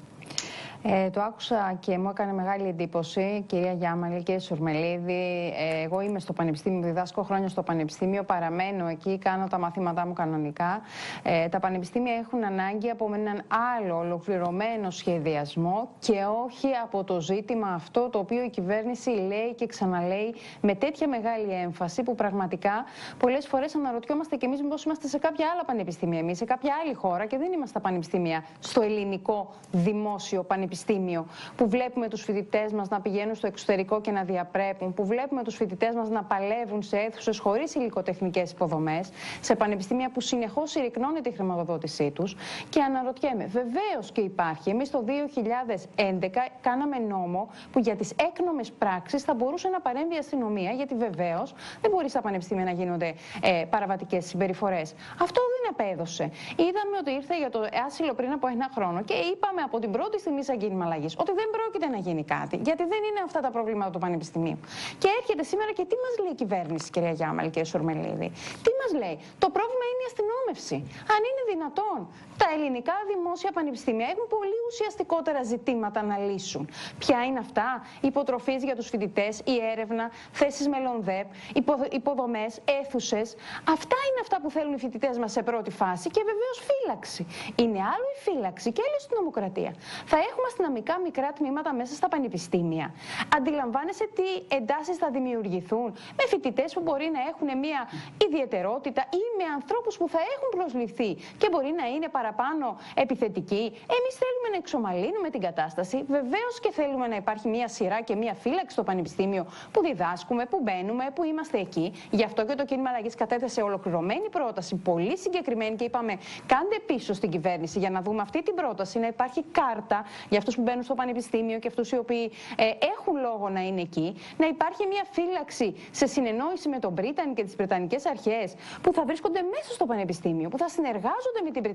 Ε, το άκουσα και μου έκανε μεγάλη εντύπωση, κυρία Γιάμαλη, κύριε Σουρμελίδη. Ε, εγώ είμαι στο Πανεπιστήμιο, διδάσκω χρόνια στο Πανεπιστήμιο, παραμένω εκεί, κάνω τα μαθήματά μου κανονικά. Ε, τα πανεπιστήμια έχουν ανάγκη από έναν άλλο ολοκληρωμένο σχεδιασμό και όχι από το ζήτημα αυτό το οποίο η κυβέρνηση λέει και ξαναλέει με τέτοια μεγάλη έμφαση που πραγματικά πολλές φορές αναρωτιόμαστε κι εμείς μήπως είμαστε σε κάποια άλλα πανεπιστήμια, εμείς σε κάποια άλλη χώρα και δεν είμαστε στα πανεπιστήμια στο ελληνικό δημόσιο πανεπιστήμιο. Πανεπιστήμιο, που βλέπουμε τους φοιτητές μας να πηγαίνουν στο εξωτερικό και να διαπρέπουν, που βλέπουμε τους φοιτητές μας να παλεύουν σε αίθουσες χωρίς υλικοτεχνικές υποδομές, σε πανεπιστήμια που συνεχώς συρρυκνώνεται η χρηματοδότησή τους. Και αναρωτιέμαι, βεβαίως και υπάρχει. Εμείς το δύο χιλιάδες έντεκα κάναμε νόμο που για τις έκνομες πράξεις θα μπορούσε να παρέμβει η αστυνομία, γιατί βεβαίως δεν μπορεί στα πανεπιστήμια να γίνονται ε, παραβατικές συμπεριφορές. Αυτό δεν απέδωσε. Είδαμε ότι ήρθε για το άσυλο πριν από ένα χρόνο και είπαμε από την πρώτη στιγμή σαν κίνημα αλλαγής ότι δεν πρόκειται να γίνει κάτι, γιατί δεν είναι αυτά τα προβλήματα του Πανεπιστημίου. Και έρχεται σήμερα και τι μας λέει η κυβέρνηση, κυρία Γιάμαλη και Σουρμελίδη? Τι μας λέει? Το πρόβλημα είναι η αστυνόμευση. Αν είναι δυνατόν, τα ελληνικά δημόσια πανεπιστήμια έχουν πολύ ουσιαστικότερα ζητήματα να λύσουν. Ποια είναι αυτά? Υποτροφίες για τους φοιτητές, η έρευνα, θέσεις μελλονδέπ, υποδομές, αίθουσες. Αυτά είναι αυτά που θέλουν οι φοιτητές μας σε πρώτη φάση και βεβαίως φύλαξη. Είναι άλλο η φύλαξη και άλλη στην νομοκρατία. Θα έχουμε αστυνομικά μικρά τμήματα μέσα στα πανεπιστήμια. Αντιλαμβάνεσαι τι εντάσεις θα δημιουργηθούν με φοιτητές που μπορεί να έχουν μια ιδιαιτερότητα ή με ανθρώπους που θα έχουν προσληφθεί και μπορεί να είναι παραπάνω επιθετικοί. Εμείς θέλουμε να εξομαλύνουμε την κατάσταση. Βεβαίως και θέλουμε να υπάρχει μια σειρά και μια φύλαξη στο πανεπιστήμιο που διδάσκουμε, που μπαίνουμε, που είμαστε εκεί. Γι' αυτό και το κίνημα αλλαγής κατέθεσε ολοκληρωμένη πρόταση, πολύ συγκεκριμένη, και είπαμε: κάντε πίσω στην κυβέρνηση για να δούμε αυτή την πρόταση, να υπάρχει κάρτα για αυτούς που μπαίνουν στο πανεπιστήμιο και αυτούς οι οποίοι ε, έχουν λόγο να είναι εκεί, να υπάρχει μια φύλαξη σε συνεννόηση με τον Μπρίτανη και τις Βρετανικές αρχές που θα βρίσκονται μέσα στο πανεπιστήμιο, που θα συνεργάζονται με την Βρετανία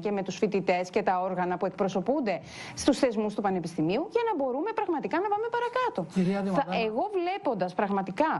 και με τους φοιτητές και τα όργανα που εκπροσωπούνται στους θεσμούς του Πανεπιστημίου, για να μπορούμε πραγματικά να πάμε παρακάτω. Θα, εγώ βλέποντας πραγματικά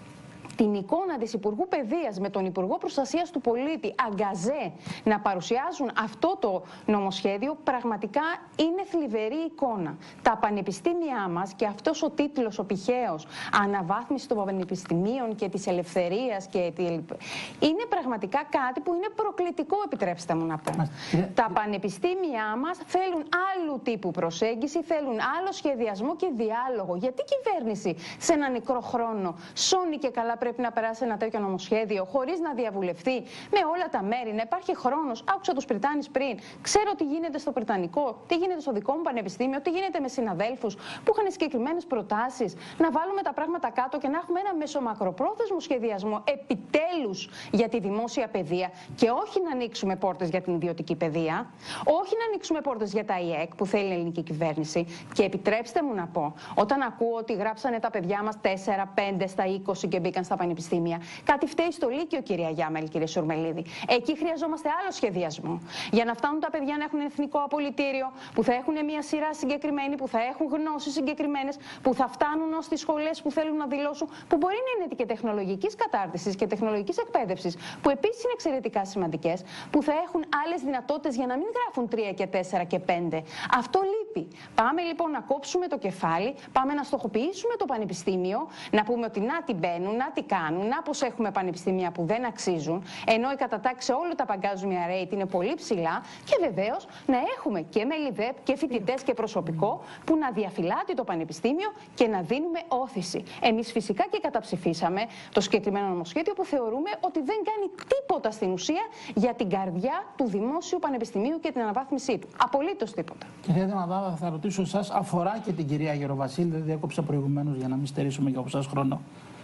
την εικόνα της Υπουργού Παιδείας με τον Υπουργό Προστασίας του Πολίτη αγκαζέ να παρουσιάζουν αυτό το νομοσχέδιο, πραγματικά είναι θλιβερή εικόνα. Τα πανεπιστήμια μας και αυτός ο τίτλος, ο πηχαίος, αναβάθμιση των πανεπιστημίων και της ελευθερίας και τη... είναι πραγματικά κάτι που είναι προκλητικό, επιτρέψτε μου να πω. Τα πανεπιστήμια μας θέλουν άλλου τύπου προσέγγιση, θέλουν άλλο σχεδιασμό και διάλογο. Γιατί η κυβέρνηση σε ένα νεκρό χρόνο σώνει και καλά πρέπει να περάσει ένα τέτοιο νομοσχέδιο χωρίς να διαβουλευτεί με όλα τα μέρη, να υπάρχει χρόνος? Άκουσα τους Πριτάνης πριν. Ξέρω τι γίνεται στο Πριτανικό, τι γίνεται στο δικό μου πανεπιστήμιο, τι γίνεται με συναδέλφους που είχαν συγκεκριμένες προτάσεις. Να βάλουμε τα πράγματα κάτω και να έχουμε ένα μεσομακροπρόθεσμο σχεδιασμό επιτέλους για τη δημόσια παιδεία και όχι να ανοίξουμε πόρτες για την ιδιωτική παιδεία, όχι να ανοίξουμε πόρτες για τα ι ε κ που θέλει η ελληνική κυβέρνηση. Και επιτρέψτε μου να πω, όταν ακούω ότι γράψανε τα παιδιά μας τέσσερα πέντε στα είκοσι και μπήκαν στα πανεπιστήμια, κάτι φταίει στο Λύκειο, κυρία Γιάμαλη, κύριε Σουρμελίδη. Εκεί χρειαζόμαστε άλλο σχεδιασμό. Για να φτάνουν τα παιδιά να έχουν εθνικό απολυτήριο, που θα έχουν μια σειρά συγκεκριμένη, που θα έχουν γνώσεις συγκεκριμένες, που θα φτάνουν ως τις σχολές που θέλουν να δηλώσουν, που μπορεί να είναι και τεχνολογικής κατάρτισης και τεχνολογικής εκπαίδευσης, που επίσης είναι εξαιρετικά σημαντικές, που θα έχουν άλλες δυνατότητες για να μην γράφουν τρία και τέσσερα και πέντε. Αυτό λείπει. Πάμε λοιπόν να κόψουμε το κεφάλι, πάμε να στοχοποιήσουμε το πανεπιστήμιο, να πούμε ότι να τι μπαίνουν, να τι κάνουν, να πως έχουμε πανεπιστήμια που δεν αξίζουν, ενώ η κατατάξη σε όλα τα παγκόσμια rate είναι πολύ ψηλά, και βεβαίως να έχουμε και μελιδέπ και φοιτητές και προσωπικό που να διαφυλάτει το πανεπιστήμιο και να δίνουμε όθηση. Εμείς φυσικά και καταψηφίσαμε το συγκεκριμένο νομοσχέδιο που θεωρούμε ότι δεν κάνει τίποτα στην ουσία για την καρδιά του δημόσιου πανεπιστημίου και την αναβάθμισή του. Απολύτως τίποτα. Κυρία Δημαδάβα, θα ρωτήσω εσάς, αφορά και την κυρία Γεροβασίλη, δεν διέκοψα προηγουμένως για να μην στερήσουμε και από εσάς χρόνο.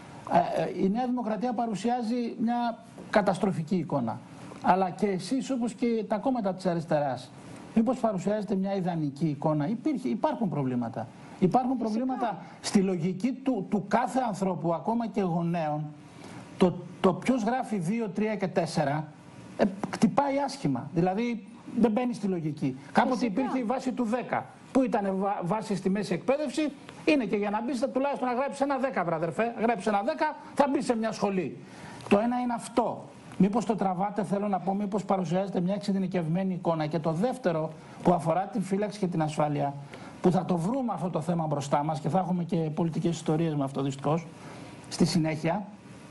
Η Νέα Δημοκρατία παρουσιάζει μια καταστροφική εικόνα. Αλλά και εσείς, όπως και τα κόμματα της αριστεράς, μήπως παρουσιάζετε μια ιδανική εικόνα? Υπήρχε, υπάρχουν προβλήματα. Υπάρχουν προβλήματα στη λογική του, του κάθε ανθρώπου, ακόμα και γονέων. Το, το ποιος γράφει δύο, τρία και τέσσερα ε, κτυπάει άσχημα. Δηλαδή δεν μπαίνει στη λογική. Κάποτε υπήρχε η βάση του δέκα, που ήταν βά, βάση στη μέση εκπαίδευση. Είναι και για να μπει, τουλάχιστον να γράψει ένα δέκα, βραδερφέ. Γράψει ένα δέκα, θα μπει σε μια σχολή. Το ένα είναι αυτό. Μήπως το τραβάτε, θέλω να πω, μήπως παρουσιάζετε μια εξειδικευμένη εικόνα. Και το δεύτερο, που αφορά την φύλαξη και την ασφάλεια, που θα το βρούμε αυτό το θέμα μπροστά μας και θα έχουμε και πολιτικές ιστορίες με αυτό δυστυχώς στη συνέχεια.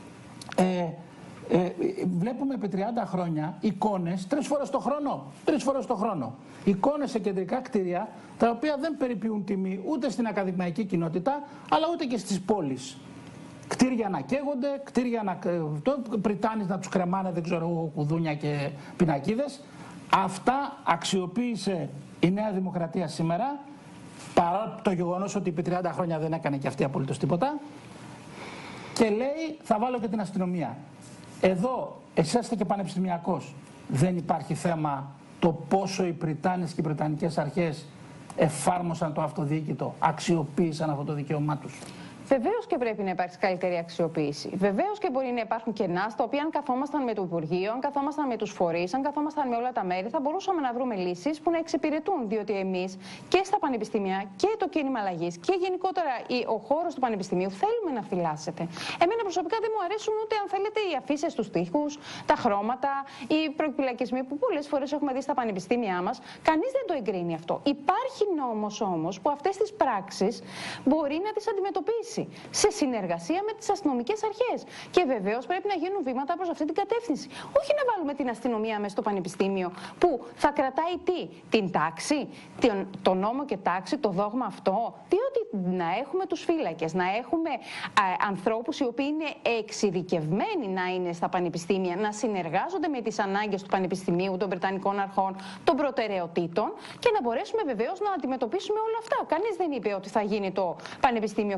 Ε, Ε, βλέπουμε επί τριάντα χρόνια εικόνες τρεις φορές το χρόνο. Τρεις φορές το χρόνο. Εικόνες σε κεντρικά κτίρια, τα οποία δεν περιποιούν τιμή ούτε στην ακαδημαϊκή κοινότητα, αλλά ούτε και στις πόλεις. Κτίρια να καίγονται, κτίρια να. Πριτάνης να τους κρεμάνε, δεν ξέρω εγώ, κουδούνια και πινακίδες. Αυτά αξιοποίησε η Νέα Δημοκρατία σήμερα, παρά το γεγονός ότι επί τριάντα χρόνια δεν έκανε και αυτή απολύτως τίποτα. Και λέει, θα βάλω και την αστυνομία. Εδώ, εσείς είστε και πανεπιστημιακός. Δεν υπάρχει θέμα το πόσο οι Πριτάνες και οι Πριτανικές αρχές εφάρμοσαν το αυτοδιοίκητο, αξιοποίησαν αυτό το δικαίωμά τους. Βεβαίως και πρέπει να υπάρξει καλύτερη αξιοποίηση. Βεβαίως και μπορεί να υπάρχουν κενά, στα οποία αν καθόμασταν με το Υπουργείο, αν καθόμασταν με τους φορείς, αν καθόμασταν με όλα τα μέρη, θα μπορούσαμε να βρούμε λύσεις που να εξυπηρετούν. Διότι εμείς και στα πανεπιστήμια και το κίνημα αλλαγής και γενικότερα ο χώρος του πανεπιστημίου θέλουμε να φυλάσσεται. Εμένα προσωπικά δεν μου αρέσουν ούτε, αν θέλετε, οι αφήσεις στους τοίχους, τα χρώματα, οι προπυλακισμοί που πολλές φορές έχουμε δει στα πανεπιστήμια μας. Κανείς δεν το εγκρίνει αυτό. Υπάρχει νόμος όμως που αυτές τις πράξεις μπορεί να τις αντιμετωπίσει σε συνεργασία με τις αστυνομικές αρχές. Και βεβαίως πρέπει να γίνουν βήματα προς αυτή την κατεύθυνση. Όχι να βάλουμε την αστυνομία μέσα στο πανεπιστήμιο που θα κρατάει τι, την τάξη, τον, το νόμο και τάξη, το δόγμα αυτό. Διότι να έχουμε τους φύλακες, να έχουμε α, ανθρώπους οι οποίοι είναι εξειδικευμένοι να είναι στα πανεπιστήμια, να συνεργάζονται με τις ανάγκες του πανεπιστημίου, των Βρετανικών αρχών, των προτεραιοτήτων και να μπορέσουμε βεβαίως να αντιμετωπίσουμε όλα αυτά. Κανείς δεν είπε ότι θα γίνει το πανεπιστήμιο ξέφραγο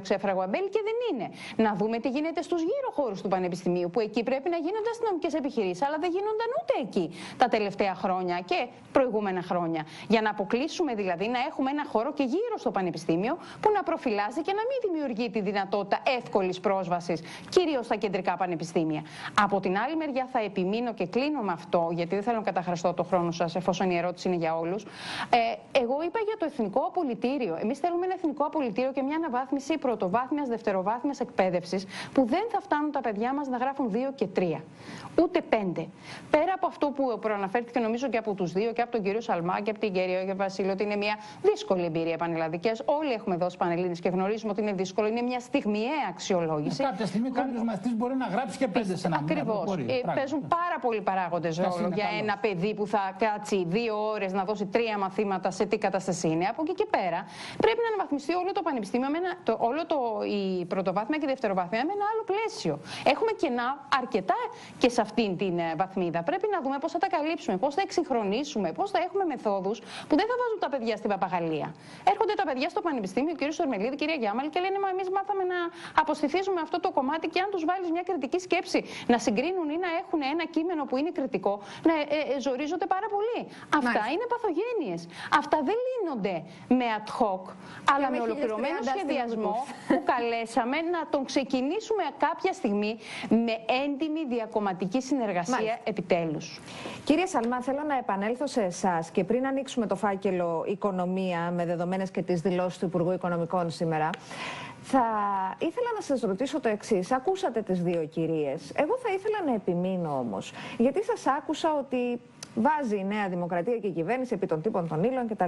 εμπέλει και δεν είναι. Να δούμε τι γίνεται στους γύρω χώρους του Πανεπιστημίου, που εκεί πρέπει να γίνονται αστυνομικές επιχειρήσεις, αλλά δεν γίνονταν ούτε εκεί τα τελευταία χρόνια και προηγούμενα χρόνια. Για να αποκλείσουμε δηλαδή να έχουμε ένα χώρο και γύρω στο Πανεπιστήμιο που να προφυλάσσει και να μην δημιουργεί τη δυνατότητα εύκολης πρόσβασης, κυρίως στα κεντρικά πανεπιστήμια. Από την άλλη μεριά, θα επιμείνω και κλείνω με αυτό, γιατί δεν θέλω να καταχραστώ το χρόνο σας, εφόσον η ερώτηση είναι για όλους. Ε, εγώ είπα για το εθνικό απολυτήριο. Εμείς θέλουμε ένα εθνικό απολυτήριο και μια αναβάθμιση πρωτοβάθμιας, δευτεροβάθμιας εκπαίδευσης, που δεν θα φτάνουν τα παιδιά μας να γράφουν δύο και τρία, ούτε πέντε. Πέρα από αυτό που προαναφέρθηκε, νομίζω και από τους δύο, και από τον κύριο Σαλμά και από την κυρία Βασίλη, ότι είναι μια δύσκολη εμπειρία πανελλαδικές. Όλοι έχουμε δώσει πανελλήνιες και γνωρίζουμε ότι είναι δύσκολο. Είναι μια στιγμιαία αξιολόγηση. Ε, κάποια στιγμή κάποιος μαθητής μπορεί να γράψει και πέντε σε ένα μήνα. Ακριβώς. Ε, παίζουν πάρα πολλοί παράγοντες ρόλο για καλώς. Ένα παιδί που θα κάτσει δύο ώρες να δώσει τρία μαθήματα, σε τι κατάσταση είναι. Από εκεί και πέρα πρέπει να αναβαθμιστεί όλο το πανεπιστήμιο, με ένα, το, όλο το, η πρωτοβάθμια και η δευτεροβάθμια με ένα άλλο πλαίσιο. Έχουμε κενά αρκετά και σε αυτήν την βαθμίδα. Πρέπει να δούμε πώς θα τα καλύψουμε, πώς θα εξυγχρονίσουμε, πώς θα έχουμε μεθόδους που δεν θα βάζουν τα παιδιά στην παπαγαλία. Έρχονται τα παιδιά στο πανεπιστήμιο, ο κ. Σορμελίδη, η κυρία Γιάμαλη, και λένε: μα εμείς μάθαμε να αποστηθίζουμε αυτό το κομμάτι, και αν τους βάλεις μια κριτική σκέψη, να συγκρίνουν ή να έχουν ένα κείμενο που είναι κριτικό, να ε, ε, ζορίζονται πάρα πολύ. Αυτά Μάλιστα. είναι παθογένειες. Αυτά δεν λύνονται με ad hoc, αλλά με ολοκληρωμένο σχεδιασμό που καλέσαμε να τον ξεκινήσουμε κάποια στιγμή με έντιμη διακομματική συνεργασία. Μάλιστα. Επιτέλους. Κύριε Σαλμά, θέλω να επανέλθω σε εσάς και πριν ανοίξουμε το φάκελο Οικονομία, με δεδομένες και τις δηλώσεις του Υπουργού Οικονομικών σήμερα, θα ήθελα να σας ρωτήσω το εξής. Ακούσατε τις δύο κυρίες. Εγώ θα ήθελα να επιμείνω όμως, γιατί σας άκουσα ότι βάζει η Νέα Δημοκρατία και η κυβέρνηση επί των τύπων των ύλων κτλ.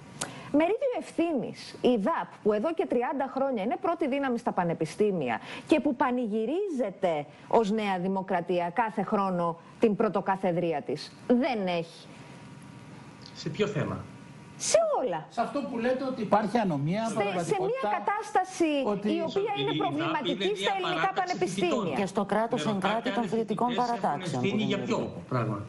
Μερίδιο ευθύνης, η ΔΑΠ, που εδώ και τριάντα χρόνια είναι πρώτη δύναμη στα πανεπιστήμια και που πανηγυρίζεται ως Νέα Δημοκρατία κάθε χρόνο την πρωτοκαθεδρία της, δεν έχει. Σε ποιο θέμα? Σε όλα. Σε αυτό που λέτε ότι υπάρχει ανομία, σε, σε μια κατάσταση ότι η οποία είναι προβληματική στα ελληνικά πανεπιστήμια. Και στο κράτος εν κράτη των φοιτητικών παρατάξεων. Ευθύνη για ποιο πράγμα?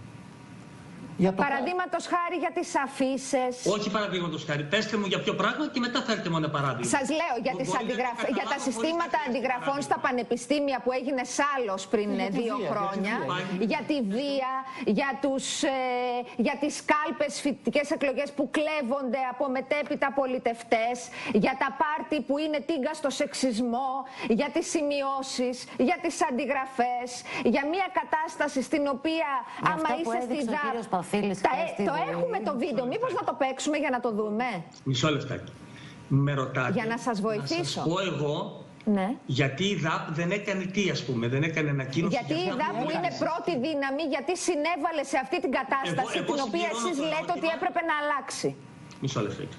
Παραδείγματος χάρη για τις αφίσες. Όχι παραδείγματος χάρη. Πέστε μου για ποιο πράγμα και μετά φέρτε μου ένα παράδειγμα. Σας λέω για, τις αντιγραφ... για τα συστήματα αντιγραφών στα πανεπιστήμια που έγινε σάλος πριν για δύο βία, χρόνια. Για, για τη βία, για, τους, ε, για τις κάλπες φοιτητικές εκλογές που κλέβονται από μετέπειτα πολιτευτές, για τα πάρτι που είναι τίγκα στο σεξισμό, για τις σημειώσεις, για τις αντιγραφές, για μια κατάσταση στην οποία για άμα είσαι στη ΔΑΠ. Τα, το έχουμε το βίντεο, μήπως να το παίξουμε για να το δούμε? Μισό λεπτάκι. Με ρωτάτε. Για να σας βοηθήσω. Να σας πω εγώ, ναι. γιατί η ΔΑΠ δεν έκανε τι, ας πούμε, δεν έκανε ανακοίνωση. Γιατί η ΔΑΠ που είναι πρώτη δύναμη, γιατί συνέβαλε σε αυτή την κατάσταση, εγώ, εγώ την οποία εσείς λέτε ερώτημα, ότι έπρεπε να αλλάξει. Μισό λεπτάκι.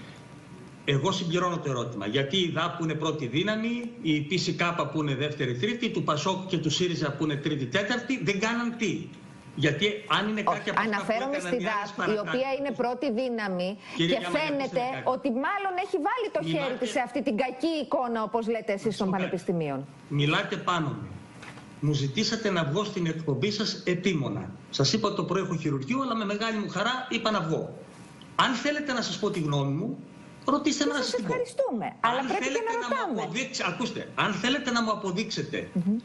Εγώ συμπληρώνω το ερώτημα. Γιατί η ΔΑΠ που είναι πρώτη δύναμη, η πι σι κέι που είναι δεύτερη-τρίτη, του ΠΑΣΟΚ και του ΣΥΡΙΖΑ που είναι τρίτη-τέταρτη, δεν κάναν τι? Γιατί αν είναι κάποια από αναφέρομαι στη ΔΑΠ, η οποία είναι πρώτη δύναμη, κύριε, και φαίνεται ότι μάλλον έχει βάλει το Μιλάτε... χέρι της σε αυτή την κακή εικόνα, όπως λέτε εσείς, των πανεπιστημίων. Μιλάτε πάνω μου. Μου ζητήσατε να βγω στην εκπομπή σας επίμονα. Σας είπα το πρωί έχω χειρουργείο, αλλά με μεγάλη μου χαρά είπα να βγω. Αν θέλετε να σας πω τη γνώμη μου, ρωτήστε με να σας την πω. Ευχαριστούμε, αλλά πρέπει και να ρωτάμε. Αποδείξ... Ακούστε, αν θέλετε να μου αποδείξετε mm-hmm.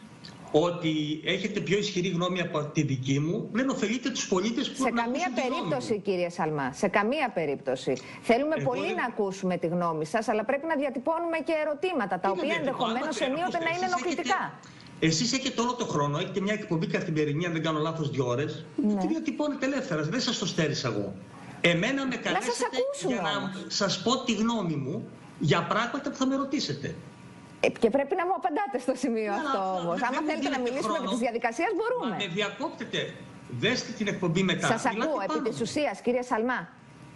ότι έχετε πιο ισχυρή γνώμη από τη δική μου, δεν ωφελείτε τους πολίτες που σε καμία περίπτωση, κύριε Σαλμά, σε καμία περίπτωση. Θέλουμε Εγώ πολύ δεν... να ακούσουμε τη γνώμη σας, αλλά πρέπει να διατυπώνουμε και ερωτήματα, τα οποία ενδεχομένως ενίοτε να είναι ενοχλητικά. Έχετε... Εσείς έχετε όλο το χρόνο, έχετε μια εκπομπή καθημερινή, αν δεν κάνω λάθος, δύο ώρες, ναι. και διατυπώνετε ελεύθερα. Δεν σας το στέρισα εγώ. Εμένα με καλέσετε για να σας πω τη γνώμη μου για πράγματα που θα με ρωτήσετε. Και πρέπει να μου απαντάτε στο σημείο yeah, αυτό όμως. Άμα θέλετε να μιλήσουμε επί της διαδικασίας, μπορούμε. Μα με διακόπτετε. Δέστε την εκπομπή μετά. Σας ακούω, επί της ουσίας, κύριε Σαλμά.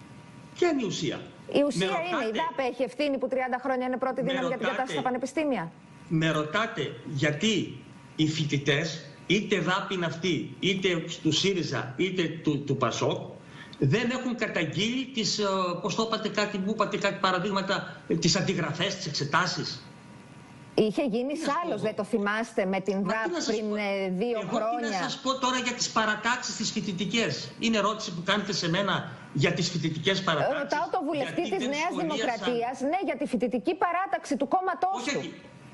Ποια είναι η ουσία? Η ουσία είναι, η ΔΑΠ έχει ευθύνη που τριάντα χρόνια είναι πρώτη δύναμη για την κατάσταση στα πανεπιστήμια. Με ρωτάτε γιατί οι φοιτητές, είτε ΔΑΠ είναι αυτοί, είτε του ΣΥΡΙΖΑ, είτε του, του ΠΑΣΟΚ, δεν έχουν καταγγείλει τις, πώς το είπατε, κάτι που είπατε, κάτι παραδείγματα, τις αντιγραφές, τις εξετάσεις. Είχε γίνει σάλος, δεν το θυμάστε, με την ΔΑΠ πριν πω, δύο εγώ χρόνια. Εγώ τι να σας πω τώρα για τις παρατάξεις τις φοιτητικές? Είναι ερώτηση που κάνετε σε μένα για τις φοιτητικές παρατάξεις? Ρωτάω το βουλευτή της Νέας Δημοκρατίας, σαν... ναι, για τη φοιτητική παράταξη του κόμματός του. Όχι,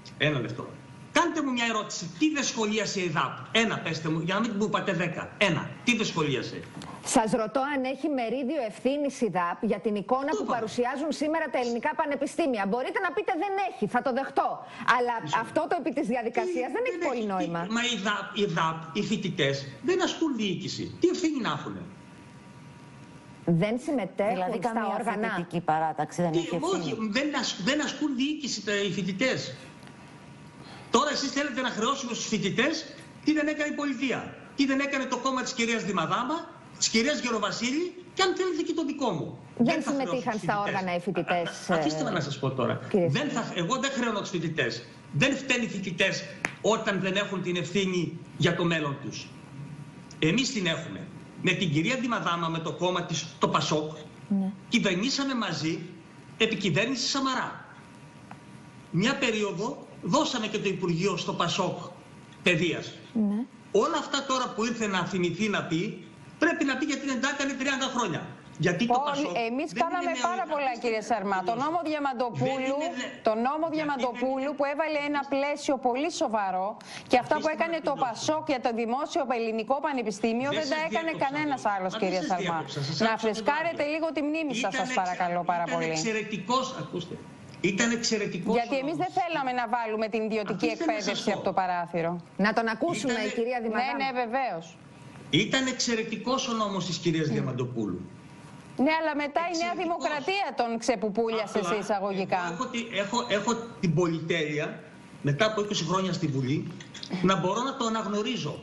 Ένα λεπτό. Κάντε μου μια ερώτηση. Τι δεν σχολίασε η ΕΔΑΠ? Ένα, πέστε μου, για να μην μου είπατε δέκα. Ένα. Τι δεν σχολίασε? Σας ρωτώ αν έχει μερίδιο ευθύνης η ΔΑΠ για την εικόνα το που είπα. παρουσιάζουν σήμερα τα ελληνικά πανεπιστήμια. Μπορείτε να πείτε δεν έχει, θα το δεχτώ. Αλλά Μισό. αυτό το επί της διαδικασίας δεν, δεν έχει πολύ νόημα. Μα η ΔΑΠ, η ΔΑΠ, οι φοιτητές δεν ασκούν διοίκηση. Τι ευθύνη να έχουν? Δεν συμμετέχουν Δηλαδή, στα καμία όργανα. φοιτητική παράταξη δεν Τι, έχει όχι, ευθύνη. δεν, ασκ, δεν ασκούν διοίκηση τα, οι φοιτητές. Τώρα εσείς θέλετε να χρεώσουμε στους φοιτητές τι δεν έκανε η πολιτεία. Τι δεν έκανε το κόμμα της κυρίας Δημαδάμα, της κυρίας Γεροβασίλη και αν θέλετε και το δικό μου. Δεν συμμετείχαν στα όργανα οι φοιτητές. Αφήστε με να σας πω τώρα. Δεν θα, εγώ δεν χρεώνω τους φοιτητές. Δεν φταίνουν οι φοιτητές όταν δεν έχουν την ευθύνη για το μέλλον τους. Εμείς την έχουμε. Με την κυρία Δημαδάμα, με το κόμμα της, το Πασόκ, ναι. κυβερνήσαμε μαζί επί κυβέρνηση Σαμαρά. Μια περίοδο δώσαμε και το Υπουργείο στο Πασόκ Παιδείας. Ναι. Όλα αυτά τώρα που ήρθε να θυμηθεί να πει, πρέπει να πει γιατί δεν τα έκανε τριάντα χρόνια. Γιατί το Πασόκ, εμείς κάναμε πάρα πολλά, κύριε Σαρμά. Το νόμο Διαμαντοπούλου, το νόμο Διαμαντοπούλου που έβαλε ένα πλαίσιο πολύ σοβαρό και αυτά που έκανε το Πασόκ για το Δημόσιο Ελληνικό Πανεπιστήμιο δεν τα έκανε κανένας άλλος, κύριε Σαρμά. Να φρεσκάρετε λίγο τη μνήμη σας, σας παρακαλώ πάρα πολύ. Ήταν εξαιρετικός, ακούστε. Ήταν εξαιρετικός. Γιατί εμείς δεν θέλαμε να βάλουμε την ιδιωτική εκπαίδευση από το παράθυρο. Να τον ακούσουμε, Ήτανε... η κυρία Δημαδάμα. Ναι, ναι, βεβαίως. Ήταν εξαιρετικός ο νόμος της κυρίας mm. Διαμαντοπούλου. Ναι, αλλά μετά η Νέα Δημοκρατία τον ξεπουπούλιασε σε εισαγωγικά. Έχω, έχω, έχω την πολυτέλεια, μετά από είκοσι χρόνια στη Βουλή, να μπορώ να το αναγνωρίζω.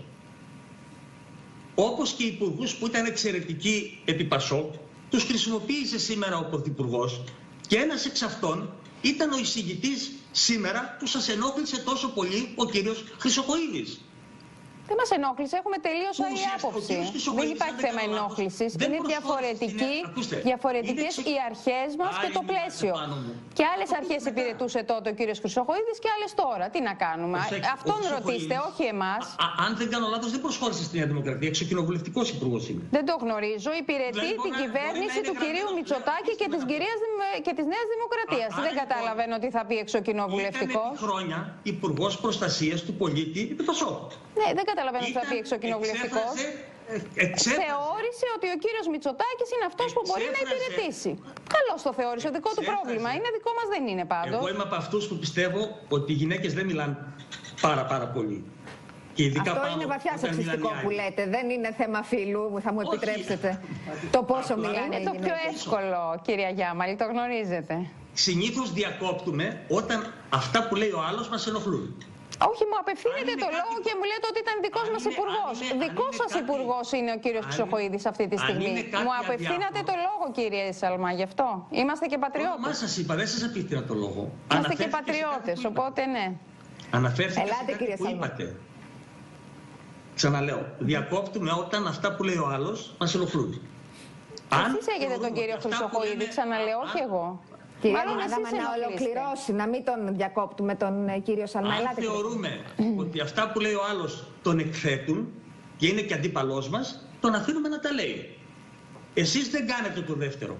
Όπως και οι υπουργούς που ήταν εξαιρετικοί επί Πασόκ, τους χρησιμοποίησε σήμερα ο Πρωθυπουργός και ένας εξ αυτών ήταν ο εισηγητής σήμερα που σας ενόχλησε τόσο πολύ ο κύριος Χρυσοχοΐδης. Δεν μας ενόχλησε, έχουμε τελείως άλλη άποψη. Δεν υπάρχει θέμα ενόχλησης. Είναι διαφορετική, διαφορετικές οι αρχές μας και το πλαίσιο. Και άλλες αρχές υπηρετούσε τότε ο κύριος Χρυσοχοΐδης και άλλες τώρα. Τι να κάνουμε. Αυτόν ρωτήστε, όχι εμάς. Αν δεν κάνω λάθος, δεν προσχώρησε στη Νέα Δημοκρατία. Εξοκοινοβουλευτικός υπουργός είναι. Δεν το γνωρίζω. Υπηρετεί την κυβέρνηση του κυρίου Μητσοτάκη και της Νέας Δημοκρατίας. Δεν καταλαβαίνω τι θα πει εξοκοινοβουλευτικός. Ήταν χρόνια υπουργός προστασίας του πολίτη επί Πασόκ. Ναι, δεν καταλαβαίνω τι θα πει εξοκοινοβουλευτικός. Θεώρησε ότι ο κύριος Μητσοτάκης είναι αυτός που μπορεί να υπηρετήσει. Καλώς το θεώρησε, δικό του πρόβλημα. Είναι δικό μας, δεν είναι πάντως. Εγώ είμαι από αυτούς που πιστεύω ότι οι γυναίκες δεν μιλάνε πάρα πάρα πολύ. Και ειδικά αυτό πάνω, είναι βαθιά σεξιστικό που λέτε. Δεν είναι θέμα φίλου, θα μου επιτρέψετε. Το πόσο μιλάνε. Είναι το πιο εύκολο, κυρία Γιάμαλη, το γνωρίζετε. Συνήθως διακόπτουμε όταν αυτά που λέει ο άλλος μας ενοχλούν. Όχι, μου απευθύνετε το λόγο και μου λέτε ότι ήταν δικός μας υπουργός. Δικός σας υπουργός είναι ο κύριος Χρυσοχοΐδης αυτή τη στιγμή. Μου απευθύνατε το λόγο, κύριε Σαλμά, γι' αυτό. Είμαστε και πατριώτες. Μα σας είπα, δεν σας απευθύνα το λόγο. Είμαστε και πατριώτες, οπότε ναι. Αναφέρθηκε σε κάτι που είπατε. Ξαναλέω, διακόπτουμε όταν αυτά που λέει ο άλλος μας ενοχλούν. Εσείς έχετε τον κύριο Χρυσοχοΐδη, ξαναλέω, όχι εγώ. Κυρία Δημαδάμα, να ολοκληρώσει, να μην τον διακόπτουμε τον κύριο Σαλμά. Αν θεωρούμε ότι αυτά που λέει ο άλλος τον εκθέτουν και είναι και αντίπαλός μας, τον αφήνουμε να τα λέει. Εσείς δεν κάνετε το δεύτερο.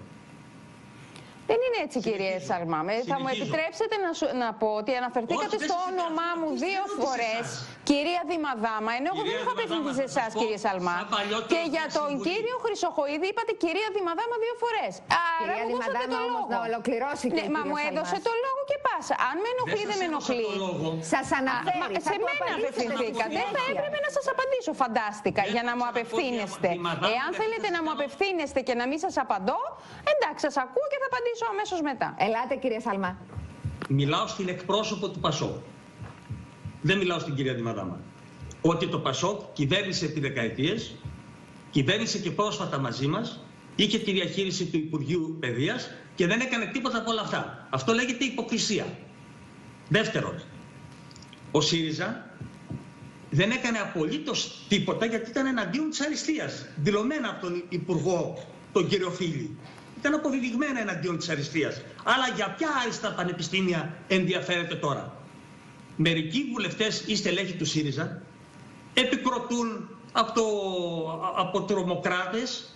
Δεν είναι έτσι, κύριε Σαλμά. Θα μου επιτρέψετε να, σου, να πω ότι αναφερθήκατε Όχι, στο όνομά μου δύο φορές, κυρία Δημαδάμα, ενώ εγώ δεν είχα απευθυνθεί σε εσάς, κύριε Σαλμά. Και για τον κύριο Χρυσοχοΐδη είπατε κυρία Δημαδάμα δύο φορές. Άρα μου δώσατε το λόγο. Να ολοκληρώσει, ναι, μα μου έδωσε το λόγο και πάσα. Αν με ενοχλεί, δεν με ενοχλεί. Σας αναφέρει. Σε μένα απευθυνθήκατε. Θα έπρεπε να σας απαντήσω, φαντάστηκα, για να μου απευθύνεστε. Εάν θέλετε να μου απευθύνεστε και να μην σας απαντώ, εντάξει, σας ακούω και θα απαντήσω αμέσως μετά. Ελάτε, κύριε Σαλμά. Μιλάω στην εκπρόσωπο του Πασόκ. Δεν μιλάω στην κυρία Δημαδάμα. Ότι το Πασόκ κυβέρνησε επί δεκαετίες, κυβέρνησε και πρόσφατα μαζί μας, είχε τη διαχείριση του Υπουργείου Παιδείας και δεν έκανε τίποτα από όλα αυτά. Αυτό λέγεται υποκρισία. Δεύτερον, ο ΣΥΡΙΖΑ δεν έκανε απολύτως τίποτα γιατί ήταν εναντίον της αριστείας. Δηλωμένα από τον Υπουργό, τον κύριο Φίλη. Ήταν αποδεδειγμένα εναντίον της αριστείας. Αλλά για ποια άριστα πανεπιστήμια ενδιαφέρεται τώρα? Μερικοί βουλευτές ή στελέχοι του ΣΥΡΙΖΑ επικροτούν από, το, από τρομοκράτες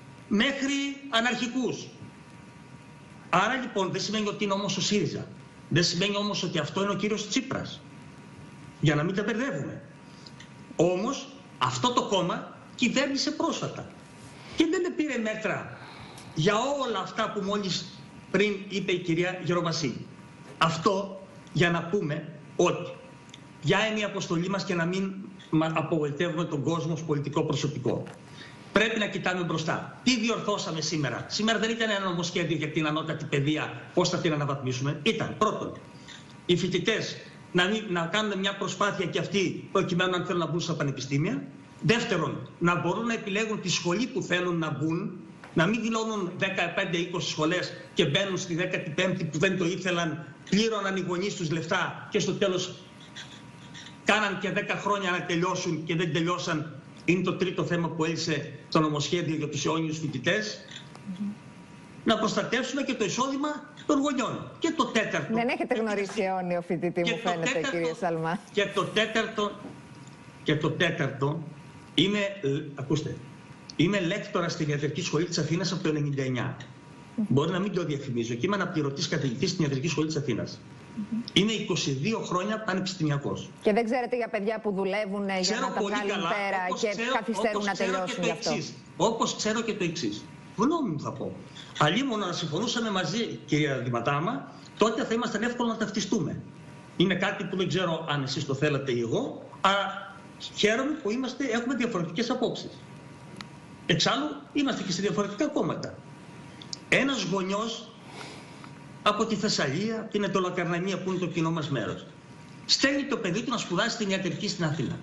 μέχρι αναρχικούς. Άρα λοιπόν δεν σημαίνει ότι είναι όμως ο ΣΥΡΙΖΑ. Δεν σημαίνει όμως ότι αυτό είναι ο κύριος Τσίπρας. Για να μην τα μπερδεύουμε. Όμως αυτό το κόμμα κυβέρνησε πρόσφατα και δεν πήρε μέτρα για όλα αυτά που μόλις πριν είπε η κυρία Γεροβασίλη. Αυτό για να πούμε ότι για είναι η αποστολή μας και να μην απογοητεύουμε τον κόσμο ως πολιτικό προσωπικό. Πρέπει να κοιτάμε μπροστά. Τι διορθώσαμε σήμερα? Σήμερα δεν ήταν ένα νομοσχέδιο για την ανώτατη παιδεία, πώς θα την αναβαθμίσουμε. Ήταν πρώτον, οι φοιτητές να, να κάνουν μια προσπάθεια και αυτοί προκειμένου να θέλουν να μπουν στα πανεπιστήμια. Δεύτερον, να μπορούν να επιλέγουν τη σχολή που θέλουν να μπουν, να μην δηλώνουν δεκαπέντε είκοσι σχολές και μπαίνουν στη δέκατη πέμπτη που δεν το ήθελαν, πλήρωναν οι γονείς τους λεφτά και στο τέλος κάναν και δέκα χρόνια να τελειώσουν και δεν τελειώσαν. Είναι το τρίτο θέμα που έλυσε το νομοσχέδιο για τους αιώνιους φοιτητές. Mm-hmm. Να προστατεύσουμε και το εισόδημα των γονιών. Και το τέταρτο... Δεν έχετε γνωρίσει αιώνιο φοιτητή, μου φαίνεται, τέταρτο, κύριε Σαλμά. Και το τέταρτο, και το τέταρτο είμαι, ακούστε, είμαι λέκτορα στην Ιατρική Σχολή της Αθήνας από το ενενήντα εννιά. Mm-hmm. Μπορεί να μην το διαφημίζω και είμαι αναπληρωτής καθηγητής στην Ιατρική Σχολή της Αθήνας. Mm-hmm. Είμαι είκοσι δύο χρόνια πανεπιστημιακός. Και δεν ξέρετε για παιδιά που δουλεύουν ξέρω για να τα βγάλουν καλά, πέρα και ξέρω, καθυστερούν να τελειώσουν γι' αυτό. Όπως ξέρω και το εξής. Γνώμη μου θα πω. Αλλήμον να συμφωνούσαμε μαζί, κυρία Δηματάμα, τότε θα ήμασταν εύκολο να ταυτιστούμε. Είναι κάτι που δεν ξέρω αν εσείς το θέλατε ή εγώ, αλλά χαίρομαι που είμαστε, έχουμε διαφορετικές απόψεις. Εξάλλου, είμαστε και σε διαφορετικά κόμματα. Ένας γονιός από τη Θεσσαλία, από την Ετωλακαρνανία που είναι το κοινό μας μέρος, στέλνει το παιδί του να σπουδάσει στην ιατρική στην Αθήνα.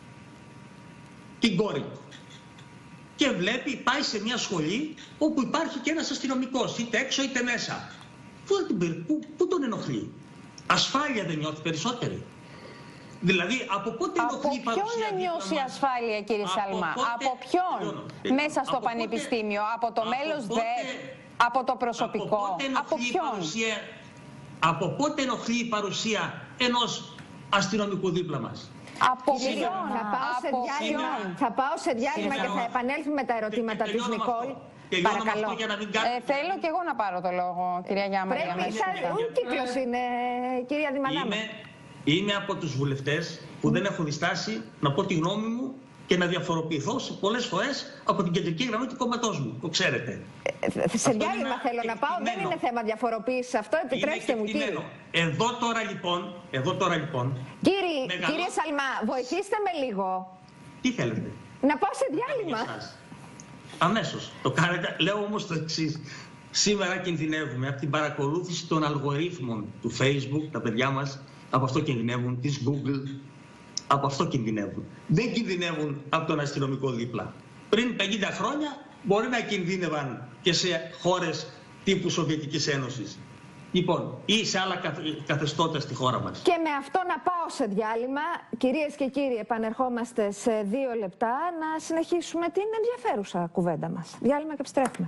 Την κόρη του. Και βλέπει, πάει σε μια σχολή όπου υπάρχει και ένας αστυνομικός, είτε έξω είτε μέσα. Πού, πού, πού τον ενοχλεί? Ασφάλεια δεν νιώθει περισσότερη? Δηλαδή, από πότε ενοχλεί η παρουσία? Από ποιον να νιώσει ασφάλεια, κύριε από Σαλμά? Πότε... Από ποιον? Λιώνω. Μέσα στο από πανεπιστήμιο? Πότε... Από το από μέλος πότε... ΔΕ? Από το προσωπικό? Από πότε από ποιον? Παρουσία... Από πότε ενοχλεί η παρουσία ενός αστυνομικού δίπλα μας? Από ποιον? Θα πάω σε διάλειμμα, θα πάω σε διάλειμμα και θα επανέλθουμε με τα ερωτήματα της Νικόλ. Παρακαλώ. Ε, θέλω και εγώ να πάρω το λόγο, κυρία Γιάμαλη. Πρέπει, ο κύκλος είναι, κυρία Δημαδάμα. Είμαι, είμαι από τους βουλευτές που δεν έχω διστάσει να πω τη γνώμη μου και να διαφοροποιηθώ πολλές φορές από την κεντρική γραμμή του κόμματός μου. Το ξέρετε. Ε, σε διάλειμμα θέλω να πάω. Δεν είναι θέμα διαφοροποίησης αυτό. Επιτρέψτε μου, κύριε. Εδώ τώρα λοιπόν. Εδώ τώρα λοιπόν. Κύριε, μεγαλώ... κύριε Σαλμά, βοηθήστε με λίγο. Τι θέλετε? Να πάω σε διάλειμμα. Αμέσως. Το κάνετε. Λέω όμως το εξής. Σήμερα κινδυνεύουμε από την παρακολούθηση των αλγορίθμων του Facebook, τα παιδιά μας, από αυτό κινδυνεύουν, της Google, από αυτό κινδυνεύουν. Δεν κινδυνεύουν από τον αστυνομικό δίπλα. Πριν πενήντα χρόνια μπορεί να κινδύνευαν και σε χώρες τύπου Σοβιετικής Ένωσης. Λοιπόν, ή σε άλλα καθεστώτα στη χώρα μας. Και με αυτό να πάω σε διάλειμμα. Κυρίες και κύριοι, επανερχόμαστε σε δύο λεπτά να συνεχίσουμε την ενδιαφέρουσα κουβέντα μας. Διάλειμμα και επιστρέφουμε.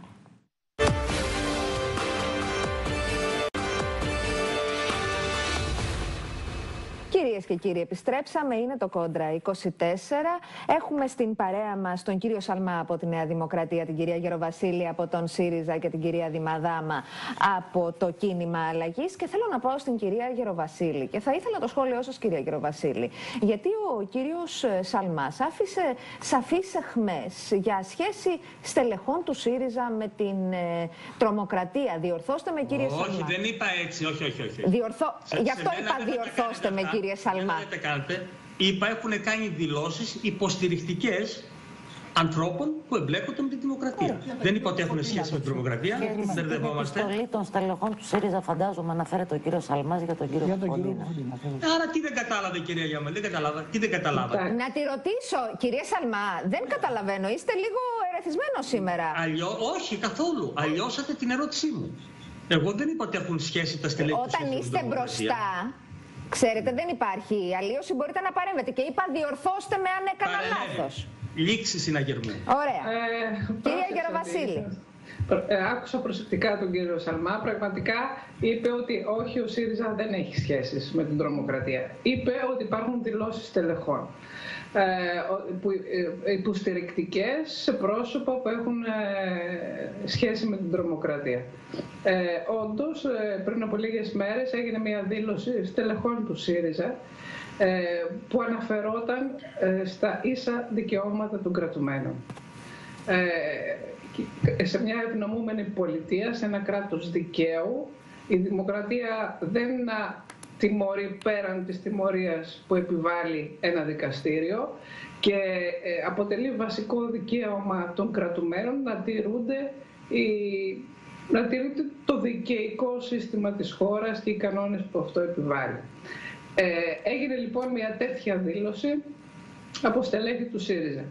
Κυρίες και κύριοι, επιστρέψαμε. Είναι το Κόντρα είκοσι τέσσερα. Έχουμε στην παρέα μας τον κύριο Σαλμά από τη Νέα Δημοκρατία, την κυρία Γεροβασίλη από τον ΣΥΡΙΖΑ και την κυρία Δημαδάμα από το Κίνημα Αλλαγής. Και θέλω να πάω στην κυρία Γεροβασίλη. Και θα ήθελα το σχόλιο σας, κυρία Γεροβασίλη. Γιατί ο κύριος Σαλμάς άφησε σαφείς εχμές για σχέση στελεχών του ΣΥΡΙΖΑ με την ε, τρομοκρατία. Διορθώστε με, κύριε όχι, Σαλμά. Όχι, δεν είπα έτσι. Όχι, όχι, όχι. Διορθώ... Σε, Γι' αυτό σε είπα διορθώστε με, κύριε Σαλμά. Δεν κάνετε. Είπα, έχουν κάνει δηλώσεις υποστηρικτικές ανθρώπων που εμπλέκονται με τη δημοκρατία. Ωραία. Δεν είπα ότι έχουν σχέση με την τρομοκρατία. Μπερδευόμαστε. Στην επιστολή των στελεχών του ΣΥΡΙΖΑ, φαντάζομαι, αναφέρεται ο κύριος Σαλμάς για τον κύριο Κοντίνα. Άρα τι δεν κατάλαβε, κυρία Γιάμαλη, δεν κατάλαβα. Τι δεν καταλάβατε? Να τη ρωτήσω, κυρία Σαλμά, δεν καταλαβαίνω. Είστε λίγο ερεθισμένο σήμερα. Αλλιώ, όχι, καθόλου. Αλλιώσατε την ερώτησή μου. Εγώ δεν είπα ότι έχουν σχέση τα στελέχη. Όταν είστε μπροστά. Ξέρετε, δεν υπάρχει αλλίωση, μπορείτε να παρέμβετε. Και είπα, διορθώστε με αν έκανα λάθος. Λήξη συναγερμού. Ωραία. Ε, Κυρία Γεροβασίλη. Ε, άκουσα προσεκτικά τον κύριο Σαλμά. Πραγματικά είπε ότι όχι, ο ΣΥΡΙΖΑ δεν έχει σχέσεις με την τρομοκρατία. Είπε ότι υπάρχουν δηλώσεις στελεχών ε, υποστηρικτικές σε πρόσωπα που έχουν ε, σχέση με την τρομοκρατία. Ε, όντως, ε, πριν από λίγες μέρες έγινε μια δήλωση στελεχών του ΣΥΡΙΖΑ ε, που αναφερόταν ε, στα ίσα δικαιώματα των κρατουμένων. Ε, σε μια ευνομούμενη πολιτεία, σε ένα κράτος δικαίου, η δημοκρατία δεν τιμωρεί πέραν της τιμωρίας που επιβάλλει ένα δικαστήριο και ε, αποτελεί βασικό δικαίωμα των κρατουμένων να τηρούνται οι, να τηρείται το δικαιικό σύστημα της χώρας και οι κανόνες που αυτό επιβάλλει. Ε, έγινε λοιπόν μια τέτοια δήλωση από στελέχη του ΣΥΡΙΖΑ.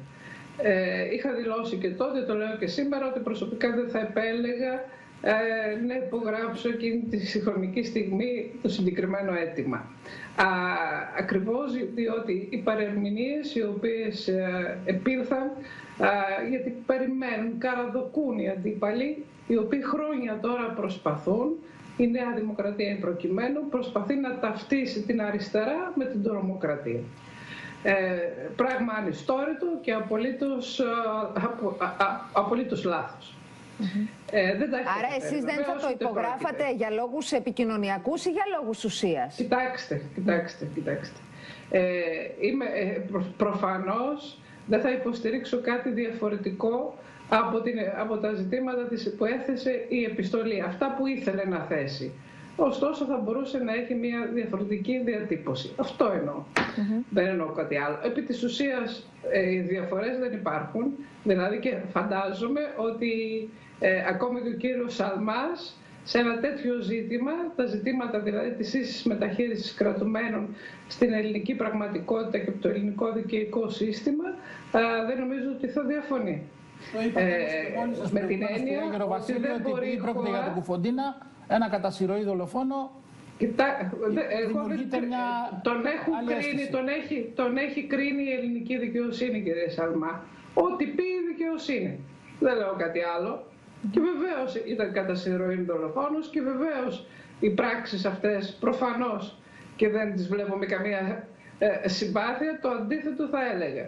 Ε, είχα δηλώσει και τότε, το λέω και σήμερα, ότι προσωπικά δεν θα επέλεγα ε, να υπογράψω εκείνη τη συγχρονική στιγμή το συγκεκριμένο αίτημα. Α, ακριβώς διότι οι παρερμηνίες οι οποίες ε, επήλθαν, α, γιατί περιμένουν, καραδοκούν οι αντίπαλοι, οι οποίοι χρόνια τώρα προσπαθούν, η Νέα Δημοκρατία προκειμένου, προσπαθεί να ταυτίσει την αριστερά με την τρομοκρατία. Ε, πράγμα ανιστόρητο και απολύτως, απο, α, α, απολύτως λάθος. Mm-hmm. ε, δεν τα Άρα εσείς δεν θα το υπογράφατε πρόκειται. για λόγους επικοινωνιακούς ή για λόγους ουσίας? Κοιτάξτε, κοιτάξτε, κοιτάξτε. Ε, είμαι, ε, προ, προφανώς δεν θα υποστηρίξω κάτι διαφορετικό από, την, από τα ζητήματα της, που έθεσε η επιστολή, αυτά που ήθελε να θέσει. Ωστόσο θα μπορούσε να έχει μια διαφορετική διατύπωση. Αυτό εννοώ. Mm-hmm. Δεν εννοώ κάτι άλλο. Επί της ουσίας ε, οι διαφορές δεν υπάρχουν. Δηλαδή και φαντάζομαι ότι ε, ακόμη και ο κύριος Σαλμάς σε ένα τέτοιο ζήτημα, τα ζητήματα δηλαδή της ίσης μεταχείρισης κρατουμένων στην ελληνική πραγματικότητα και το ελληνικό δικαιικό σύστημα, ε, δεν νομίζω ότι θα διαφωνεί. Ε, με την έννοια ότι δεν μπορεί χώρα... για τον Κουφοντίνα, ένα κατά συρροή δολοφόνο. Κοιτά, εγώ δεν... μια... τον, κρίνει, τον, έχει, τον έχει κρίνει η ελληνική δικαιοσύνη, κύριε Σαλμά. Ό,τι πει η δικαιοσύνη. Δεν λέω κάτι άλλο. Mm-hmm. Και βεβαίως ήταν κατά συρροή δολοφόνος και βεβαίως οι πράξεις αυτές προφανώς και δεν τις βλέπω με καμία ε, συμπάθεια, το αντίθετο θα έλεγα.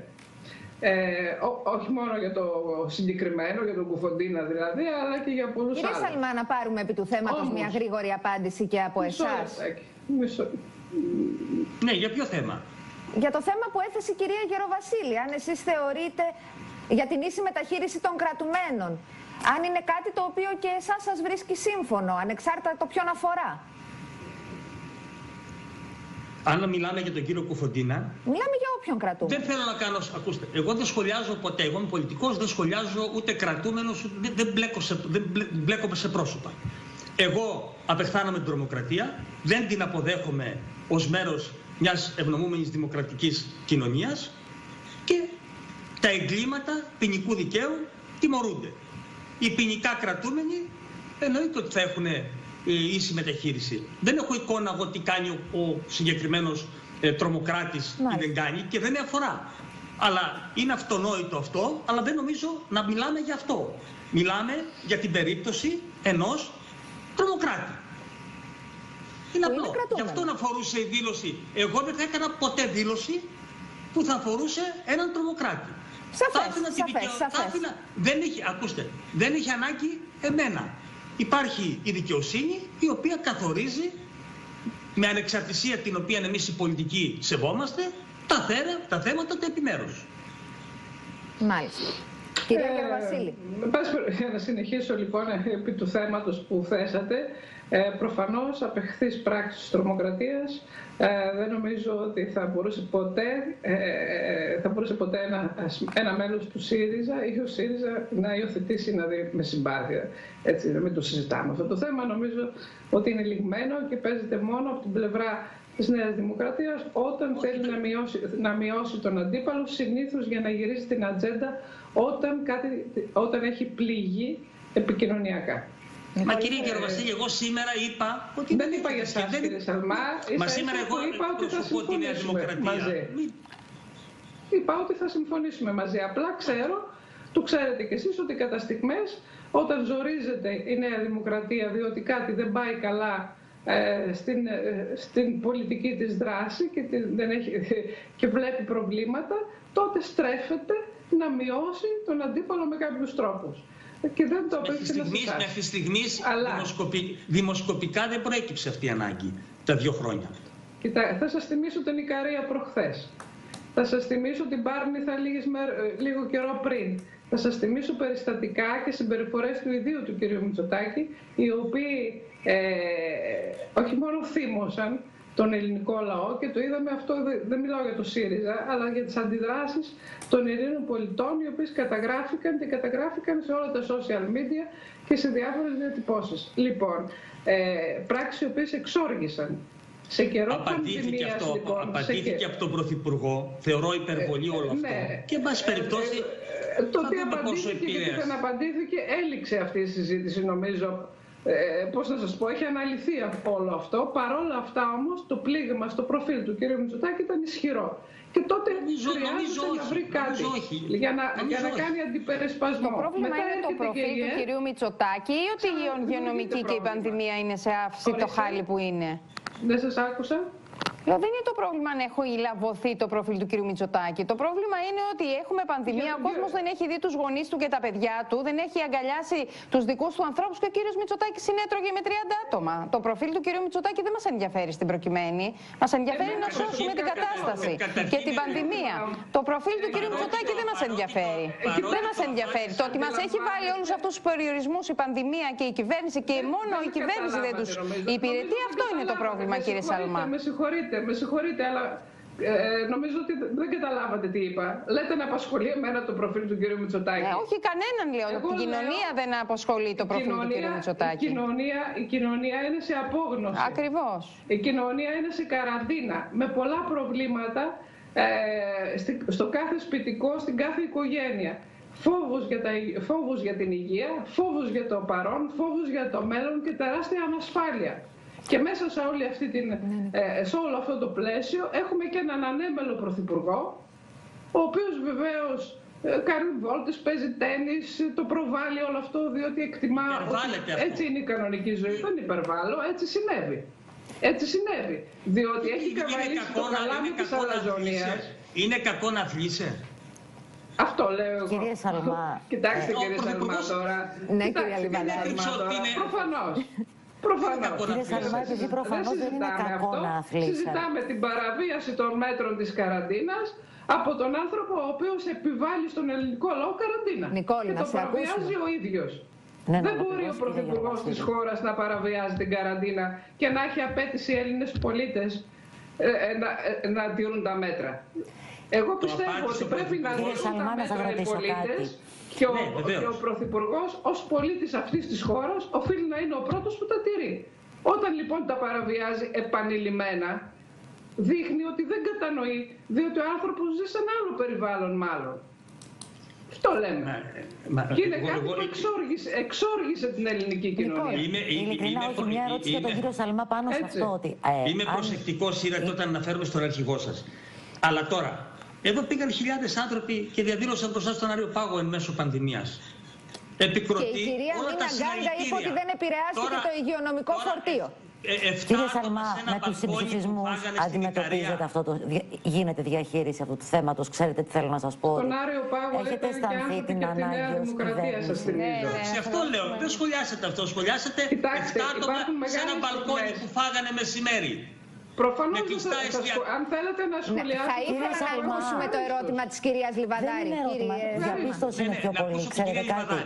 Ε, ό, όχι μόνο για το συγκεκριμένο, για τον Κουφοντίνα δηλαδή, αλλά και για πολλούς Κύριε άλλους. Κύριε Σαλμά, να πάρουμε επί του θέματος Όμως, μια γρήγορη απάντηση και από μισό εσάς. Μισό. Ναι, για ποιο θέμα? Για το θέμα που έθεσε η κυρία Γεροβασίλη, αν εσείς θεωρείτε για την ίση μεταχείριση των κρατουμένων, αν είναι κάτι το οποίο και εσάς σας βρίσκει σύμφωνο, ανεξάρτητα το ποιον αφορά. Αν μιλάμε για τον κύριο Κουφοντίνα. Μιλάμε για όποιον κρατούμενο. Δεν θέλω να κάνω. Ακούστε, εγώ δεν σχολιάζω ποτέ. Εγώ είμαι πολιτικός, δεν σχολιάζω ούτε κρατούμενος, δεν, δεν, μπλέκω σε, δεν μπλέκομαι σε πρόσωπα. Εγώ απεχθάνομαι την τρομοκρατία, δεν την αποδέχομαι ως μέρος μιας ευνομούμενης δημοκρατικής κοινωνίας και τα εγκλήματα ποινικού δικαίου τιμωρούνται. Οι ποινικά κρατούμενοι εννοείται ότι θα έχουν η ίση μεταχείριση. Δεν έχω εικόνα εγώ τι κάνει ο, ο συγκεκριμένος ε, τρομοκράτης ή δεν κάνει και δεν με αφορά. Αλλά είναι αυτονόητο αυτό, αλλά δεν νομίζω να μιλάμε για αυτό. Μιλάμε για την περίπτωση ενός τρομοκράτη. Είναι απλό. Γι' αυτό να αφορούσε η δήλωση. Εγώ δεν θα έκανα ποτέ δήλωση που θα αφορούσε έναν τρομοκράτη. Σαφές, θα άφηνα σαφές, τη δικαιω... σαφές. Θα άφηνα... δεν έχει... Ακούστε, δεν έχει ανάγκη εμένα. Υπάρχει η δικαιοσύνη η οποία καθορίζει με ανεξαρτησία την οποία εμείς οι πολιτικοί σεβόμαστε τα, θέρα, τα θέματα τα επιμέρους. Μάλιστα. Κυρία ε, Γεροβασίλη. Για να συνεχίσω λοιπόν επί του θέματος που θέσατε, ε, προφανώς απεχθής πράξης της τρομοκρατίας ε, δεν νομίζω ότι θα μπορούσε ποτέ, ε, θα μπορούσε ποτέ ένα, ένα μέλος του ΣΥΡΙΖΑ ή ο ΣΥΡΙΖΑ να υιοθετήσει να δει με συμπάθεια. Έτσι, να μην το συζητάμε αυτό το θέμα. Νομίζω ότι είναι λιγμένο και παίζεται μόνο από την πλευρά της Νέας Δημοκρατίας όταν θέλει να μειώσει, να μειώσει τον αντίπαλο, συνήθως για να γυρίσει την ατζέντα όταν, κάτι, όταν έχει πληγεί επικοινωνιακά. Μα κύριε Γεροβασίλη, εγώ σήμερα είπα ότι δεν είπα για εσάς, δεν... κύριε Σαλμά. Μα σήμερα εγώ είπα ότι θα συμφωνήσουμε μαζί. Μη... Είπα ότι θα συμφωνήσουμε μαζί. Απλά ξέρω, το ξέρετε κι εσείς, ότι κατά στιγμές όταν ζορίζεται η Νέα Δημοκρατία διότι κάτι δεν πάει καλά ε, στην, ε, στην πολιτική της δράση και, την, δεν έχει, και βλέπει προβλήματα, τότε στρέφεται να μειώσει τον αντίπαλο με κάποιους τρόπους. Και δεν το μέχρι μέχρι στιγμής Αλλά... δημοσκοπη... δημοσκοπικά δεν προέκυψε αυτή η ανάγκη τα δύο χρόνια. Κοιτά, θα σας θυμίσω την Ικαρία προχθές. Θα σας θυμίσω την Πάρνηθα λίγο καιρό πριν. Θα σας θυμίσω περιστατικά και συμπεριφορές του ιδίου του κ. Μητσοτάκη, οι οποίοι ε, όχι μόνο θύμωσαν τον ελληνικό λαό, και το είδαμε αυτό, δεν μιλάω για το ΣΥΡΙΖΑ, αλλά για τις αντιδράσεις των Ελλήνων πολιτών, οι οποίες καταγράφηκαν και καταγράφηκαν σε όλα τα social media και σε διάφορες διατυπώσεις. Λοιπόν, ε, πράξεις οι οποίες εξόργησαν. Σε καιρό απαντήθηκε αυτό, λοιπόν, απαντήθηκε σε... από τον Πρωθυπουργό. Θεωρώ υπερβολή όλο αυτό. Ναι. Και εν πάση περιπτώσει, ε, το ότι απαντήθηκε και δεν απαντήθηκε, έληξε αυτή η συζήτηση, νομίζω. Ε, πώς να σας πω, έχει αναλυθεί όλο αυτό. Παρόλα αυτά όμως το πλήγμα στο προφίλ του κ. Μητσοτάκη ήταν ισχυρό. Και τότε χρειάζεται να βρει κάτι για να, για να κάνει αντιπερισπασμό. Το πρόβλημα Μετά είναι το προφίλ του κ. Μητσοτάκη ή ότι η υγειονομική και η πανδημία είναι σε άφηση το χάλι που είναι? Δεν σας άκουσα. Δεν είναι το πρόβλημα αν έχω ηλαβωθεί το προφίλ του κ. Μητσοτάκη. Το πρόβλημα είναι ότι έχουμε πανδημία, ο κόσμος δεν έχει δει τους γονείς του και τα παιδιά του, δεν έχει αγκαλιάσει τους δικούς του ανθρώπους και ο κ. Μητσοτάκης συνέτρωγε με τριάντα άτομα. Το προφίλ του κ. Μητσοτάκη δεν μας ενδιαφέρει στην προκειμένη. Μας ενδιαφέρει να σώσουμε την κατάσταση και την πανδημία. Το προφίλ του κ. Μητσοτάκη δεν μας ενδιαφέρει. Δεν μας ενδιαφέρει. Το ότι μας έχει βάλει όλους αυτούς τους περιορισμούς η πανδημία και η κυβέρνηση και μόνο η κυβέρνηση δεν τους υπηρετεί, αυτό είναι το πρόβλημα, κ. Σαλμά. Με συγχωρείτε. Με συγχωρείτε, αλλά ε, νομίζω ότι δεν καταλάβατε τι είπα. Λέτε να απασχολεί εμένα το προφίλ του κ. Μητσοτάκη. Ε, όχι κανέναν, λέω. Εγώ η κοινωνία λέω, δεν απασχολεί το προφίλ κοινωνία, του κ. Μητσοτάκη. Η κοινωνία, η κοινωνία είναι σε απόγνωση. Ακριβώς. Η κοινωνία είναι σε καραντίνα με πολλά προβλήματα ε, στο κάθε σπιτικό, στην κάθε οικογένεια. Φόβους για, τα, φόβους για την υγεία, φόβους για το παρόν, φόβους για το μέλλον και τεράστια ανασφάλεια. Και μέσα σε, όλη αυτή την, ε, σε όλο αυτό το πλαίσιο έχουμε και έναν ανέμελο πρωθυπουργό, ο οποίος βεβαίως ε, κάνει βόλτες, παίζει τένις, το προβάλλει όλο αυτό, διότι εκτιμά ότι έτσι είναι η κανονική ζωή. Δεν υπερβάλλω, έτσι συνέβη. Έτσι συνέβη. Διότι έχει καβαλήσει το καλάμι της αλαζονίας. Είναι κακό να θλίσε. Αυτό λέω εγώ. Κύριε Σαλμά. Κοιτάξτε ε, κύριε Σαλμά τώρα. Ναι, κύριε Λιβαδάρη. Προφανώς. Προφανώς. Κύριε Σαλμά, επειδή προφανώς δεν είναι κακό να αθλήσει. Συζητάμε την παραβίαση των μέτρων της καραντίνας από τον άνθρωπο ο οποίος επιβάλλει στον ελληνικό λαό καραντίνα. Νικόλη, και το παραβιάζει ο ίδιος. Ναι, δεν μπορεί ο πρωθυπουργός της χώρας να παραβιάζει την καραντίνα και να έχει απέτηση οι Έλληνες πολίτες ε, ε, να, ε, να τηρούν τα μέτρα. Εγώ πιστεύω ότι πρέπει να τηρούν τα μέτρα οι πολίτες. Και ο, ναι, και ο Πρωθυπουργός ως πολίτης αυτής της χώρας οφείλει να είναι ο πρώτος που τα τηρεί. Όταν λοιπόν τα παραβιάζει επανειλημμένα, δείχνει ότι δεν κατανοεί, διότι ο άνθρωπος ζει σε ένα άλλο περιβάλλον μάλλον. Αυτό λέμε. Μα, μα, και είναι εγώ, κάτι εγώ, που εξόργησε, εξόργησε την ελληνική κοινωνία. Είμαι, ειλικρινά, όχι, μια ερώτηση για τον κύριο Σαλμά πάνω σε αυτό. Ότι, ε, είμαι αν... προσεκτικός, Σύρακη, όταν αναφέρομαι στον αρχηγό σας. Αλλά τώρα, εδώ πήγαν χιλιάδες άνθρωποι και διαδήλωσαν μπροστά στον Άριο Πάγο εν μέσω πανδημίας. Επικροτεί και η κυρία Νίνα Γκάγκα είπε ότι δεν επηρεάστηκε τώρα, το υγειονομικό τώρα, φορτίο. Ε, ε, Κύριε Σαλμά, με τους συμψηφισμούς αντιμετωπίζετε αυτό το, γίνεται διαχείριση αυτού του θέματος. Ξέρετε τι θέλω να σας πω. Στον Άριο Πάγο έχετε αισθανθεί την ανάγκη ως κυβέρνηση. Ναι, ναι, σε αυτό λέω. Δεν σχολιάσετε αυτό. Σχολιάσετε εφτά άτομα σε ένα μπαλκόνι που φάγανε μεσημέρι. Προφανώς, αν θέλετε να σχολιάσετε... Θα ήθελα να ακούσουμε το ερώτημα της κυρίας Λιβαδάρη. Δεν είναι ερώτημα, διαπίστωση είναι πιο πολύ. Ξέρετε κάτι.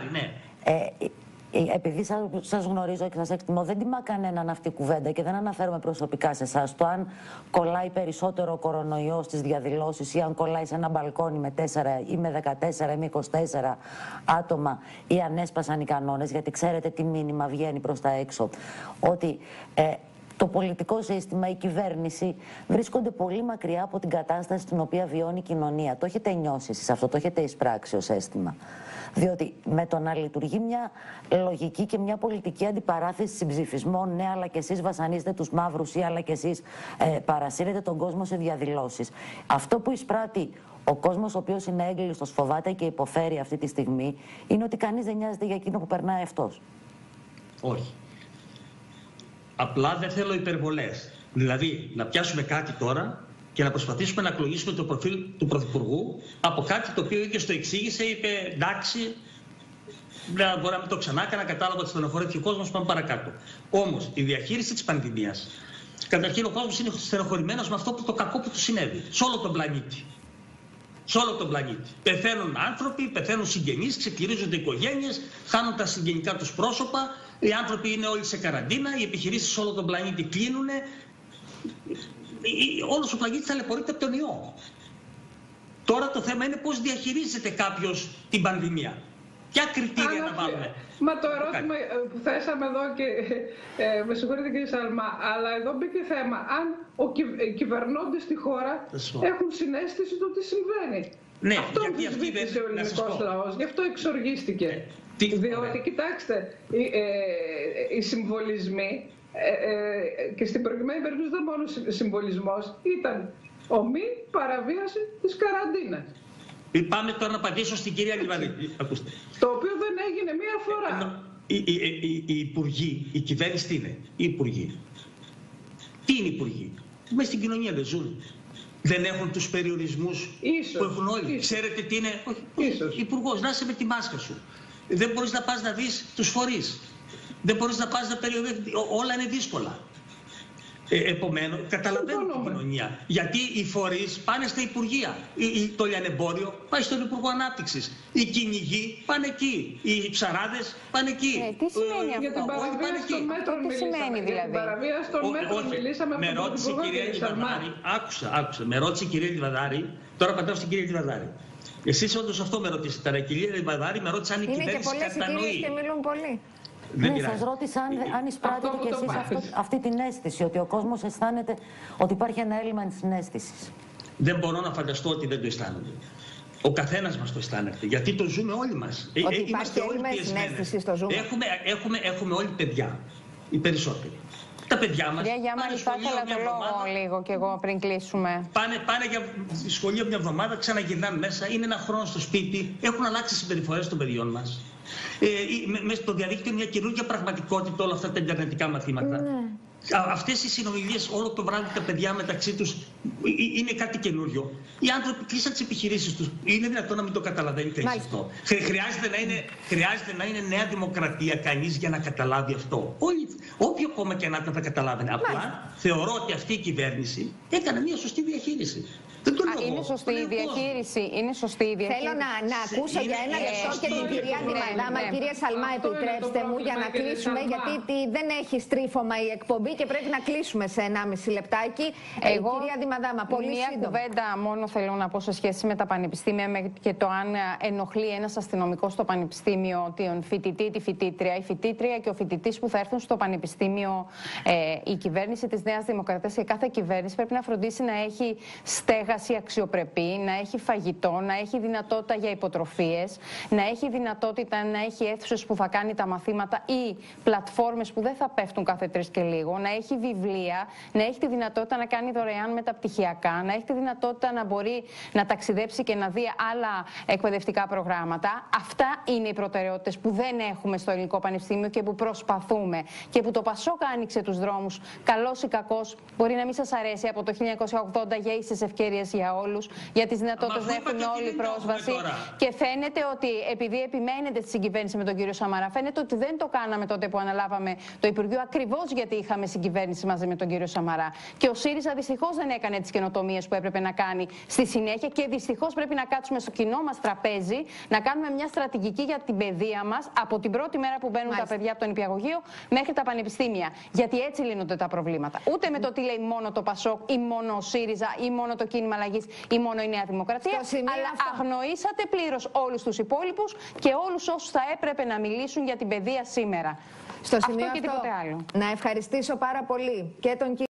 Επειδή σας γνωρίζω και σας εκτιμώ, δεν τιμά κανέναν αυτή η κουβέντα και δεν αναφέρομαι προσωπικά σε εσάς. Το αν κολλάει περισσότερο ο κορονοϊός στις διαδηλώσεις ή αν κολλάει σε ένα μπαλκόνι με τέσσερα ή με δεκατέσσερα ή με είκοσι τέσσερα άτομα ή αν έσπασαν οι κανόνες, γιατί ξέρετε τι μήνυμα βγαίνει προς τα έξω. Ότι ε, το πολιτικό σύστημα, η κυβέρνηση βρίσκονται πολύ μακριά από την κατάσταση στην οποία βιώνει η κοινωνία. Το έχετε νιώσει εσείς αυτό, το έχετε εισπράξει ως αίσθημα. Διότι με το να λειτουργεί μια λογική και μια πολιτική αντιπαράθεση συμψηφισμών, ναι, αλλά και εσείς βασανίζετε τους μαύρους ή αλλά και εσείς ε, παρασύρετε τον κόσμο σε διαδηλώσεις. Αυτό που εισπράττει ο κόσμος ο οποίος είναι έγκλειστος, φοβάται και υποφέρει αυτή τη στιγμή, είναι ότι κανείς δεν νοιάζεται για εκείνο που περνάει αυτός. Όχι. Απλά δεν θέλω υπερβολές. Δηλαδή, να πιάσουμε κάτι τώρα και να προσπαθήσουμε να εκλογίσουμε το προφίλ του Πρωθυπουργού από κάτι το οποίο ο ίδιος το εξήγησε, είπε εντάξει, μπορεί να μην το ξανά έκανα, κατάλαβα ότι στενοχωρέθηκε ο κόσμος, πάμε παρακάτω. Όμως η διαχείριση της πανδημίας, καταρχήν ο κόσμος είναι στενοχωρημένος με αυτό που το κακό που του συνέβη, σε όλο τον πλανήτη. Σε όλο τον πλανήτη. Πεθαίνουν άνθρωποι, πεθαίνουν συγγενείς, ξεκληρίζονται οικογένειες, χάνουν τα συγγενικά τους πρόσωπα, οι άνθρωποι είναι όλοι σε καραντίνα, οι επιχειρήσεις σε όλο τον πλανήτη κλείνουν. Όλος ο πλανήτης ταλαιπωρείται από τον ιό. Τώρα το θέμα είναι πώς διαχειρίζεται κάποιος την πανδημία. Ποια κριτήρια να βάλουμε. Μα το ερώτημα που θέσαμε εδώ και ε, με συγχωρείτε κύριε Σαλμά, αλλά εδώ μπήκε θέμα αν ο κυ, οι κυβερνώντες στη χώρα έχουν συναίσθηση του τι συμβαίνει. Ναι, αυτό αμφισβήτησε ο ελληνικός λαός, γι' αυτό εξοργίστηκε. Ε, τι, Διότι ναι. κοιτάξτε, οι, ε, οι συμβολισμοί ε, ε, και στην προηγουμένη περίπτωση δεν μόνο συμβολισμός, ήταν ομή παραβίαση της καραντίνας. Πάμε τώρα να απαντήσω στην κυρία Λιβαδίτη. Το οποίο δεν έγινε μία φορά. Οι, οι, οι, οι υπουργοί, η κυβέρνηση τι είναι, οι υπουργοί. Τι είναι οι υπουργοί, μέσα στην κοινωνία δεν ζουν. Δεν έχουν τους περιορισμούς ίσως, που έχουν όλοι. Ίσως. Ξέρετε τι είναι, όχι, υπουργός, να είσαι με τη μάσκα σου. Δεν μπορείς να πας να δεις τους φορείς. Δεν μπορείς να πας να περιοδεύεις, όλα είναι δύσκολα. Ε, Επομένως, καταλαβαίνω την κοινωνία. Γιατί οι φορείς πάνε στα υπουργεία. Η, η, το λιανεμπόριο πάει στον Υπουργό Ανάπτυξης. Οι κυνηγοί πάνε εκεί. Οι ψαράδες πάνε εκεί. Ε, τι σημαίνει ε, αυτό? Για την παραβίαση των μέτρων τι σημαίνει δηλαδή? Για την παραβίαση των μέτρων μιλήσαμε με ρώτησε η κυρία Λιβαδάρη. Άκουσα, άκουσα. Με ρώτησε η κυρία Λιβαδάρη. Τώρα πατάω στην κυρία Λιβαδάρη. Εσείς όντως αυτό με ρωτήσετε. Η κυρία Λιβαδάρη με ρώτησε αν η κυβέρνηση κατανοεί. Είναι και πολλές οι κυρίες και μιλούν πολύ. Ναι, σας ρώτησα αν, αν εισπράττετε κι εσείς αυτό, αυτή την αίσθηση, ότι ο κόσμος αισθάνεται ότι υπάρχει ένα έλλειμμα συναίσθησης. Δεν μπορώ να φανταστώ ότι δεν το αισθάνονται. Ο καθένας μας το αισθάνεται, γιατί το ζούμε όλοι μας. Ότι ε, υπάρχει έλλειμμα συναίσθησης, το ζούμε. Έχουμε, έχουμε, έχουμε όλοι παιδιά, οι περισσότεροι. Τα παιδιά μας. Κυρία Γιάμαλη, θα ήθελα το λόγο λίγο κι εγώ πριν κλείσουμε. Πάνε, πάνε για σχολείο μια εβδομάδα, ξαναγυρνάνε μέσα, είναι ένα χρόνο στο σπίτι, έχουν αλλάξει συμπεριφορές των παιδιών μας. Ε, μέσα στο διαδίκτυο μια καινούργια πραγματικότητα, όλα αυτά τα ιντερνετικά μαθήματα. Ναι. Αυτές οι συνομιλίες όλο το βράδυ τα παιδιά μεταξύ τους είναι κάτι καινούριο. Οι άνθρωποι κλείσαν τις επιχειρήσεις τους. Είναι δυνατόν να μην το καταλαβαίνει κανείς αυτό. Χρειάζεται να, είναι, χρειάζεται να είναι νέα δημοκρατία κανείς για να καταλάβει αυτό. Όλοι, όποιο κόμμα και να ήταν θα καταλάβαινε. Απλά Μάλιστα. θεωρώ ότι αυτή η κυβέρνηση έκανε μια σωστή διαχείριση. Δεν το Α, είναι σωστή η διαχείριση. Είναι σωστή η διαχείριση. Θέλω να, να ακούσω για ένα λεπτό και την κυρία Δημαδάμα. Ναι, ναι. Κυρία Σαλμά, επιτρέψτε μου για να κλείσουμε, γιατί δεν έχει στρίφωμα η εκπομπή και πρέπει να κλείσουμε σε ενάμιση λεπτάκι. Εγώ, κυρία Δημαδάμα, πολύ μία σύντομα. κουβέντα μόνο θέλω να πω σε σχέση με τα πανεπιστήμια και το αν ενοχλεί ένας αστυνομικός στο πανεπιστήμιο τον φοιτητή, τη φοιτήτρια, η φοιτήτρια και ο φοιτητής που θα έρθουν στο πανεπιστήμιο. Ε, η κυβέρνηση της Νέας Δημοκρατίας και κάθε κυβέρνηση πρέπει να φροντίσει να έχει στέγαση αξιοπρεπή, να έχει φαγητό, να έχει δυνατότητα για υποτροφίες, να έχει δυνατότητα να έχει αίθουσες που θα κάνει τα μαθήματα ή πλατφόρμες που δεν θα πέφτουν κάθε τρεις και λίγο, να έχει βιβλία, να έχει τη δυνατότητα να κάνει δωρεάν μεταπτυχιακά, να έχει τη δυνατότητα να μπορεί να ταξιδέψει και να δει άλλα εκπαιδευτικά προγράμματα. Αυτά είναι οι προτεραιότητες που δεν έχουμε στο Ελληνικό Πανεπιστήμιο και που προσπαθούμε και που το Πασόκ άνοιξε τους δρόμους, καλός ή κακός, μπορεί να μην σας αρέσει, από το χίλια εννιακόσια ογδόντα για ίσες ευκαιρίες για όλους, για τις δυνατότητες να έχουν όλοι πρόσβαση. Και φαίνεται ότι επειδή επιμένετε στη συγκυβέρνηση με τον κύριο Σαμαρά, φαίνεται ότι δεν το κάναμε τότε που αναλάβαμε το Υπουργείο, ακριβώς γιατί είχαμε συγκυβέρνηση μαζί με τον κύριο Σαμαρά. Και ο ΣΥΡΙΖΑ δυστυχώς δεν έκανε τις καινοτομίες που έπρεπε να κάνει στη συνέχεια και δυστυχώς πρέπει να κάτσουμε στο κοινό μας τραπέζι, να κάνουμε μια στρατηγική για την παιδεία μας από την πρώτη μέρα που μπαίνουν Μάλιστα. τα παιδιά από το νηπιαγωγείο μέχρι τα πανεπιστήμια. Γιατί έτσι λύνονται τα προβλήματα. Ούτε με το τι λέει μόνο το Πασόκ ή μόνο ο ΣΥΡΙΖΑ ή μόνο το κίνημα αλλαγής ή μόνο η Νέα Δημοκρατία, αλλά αυτό. αγνοήσατε πλήρως όλους τους υπόλοιπους και όλους όσους θα έπρεπε να μιλήσουν για την παιδεία σήμερα. Στο σημείο αυτό και αυτό, τίποτε άλλο. Να ευχαριστήσω πάρα πολύ και τον κύριο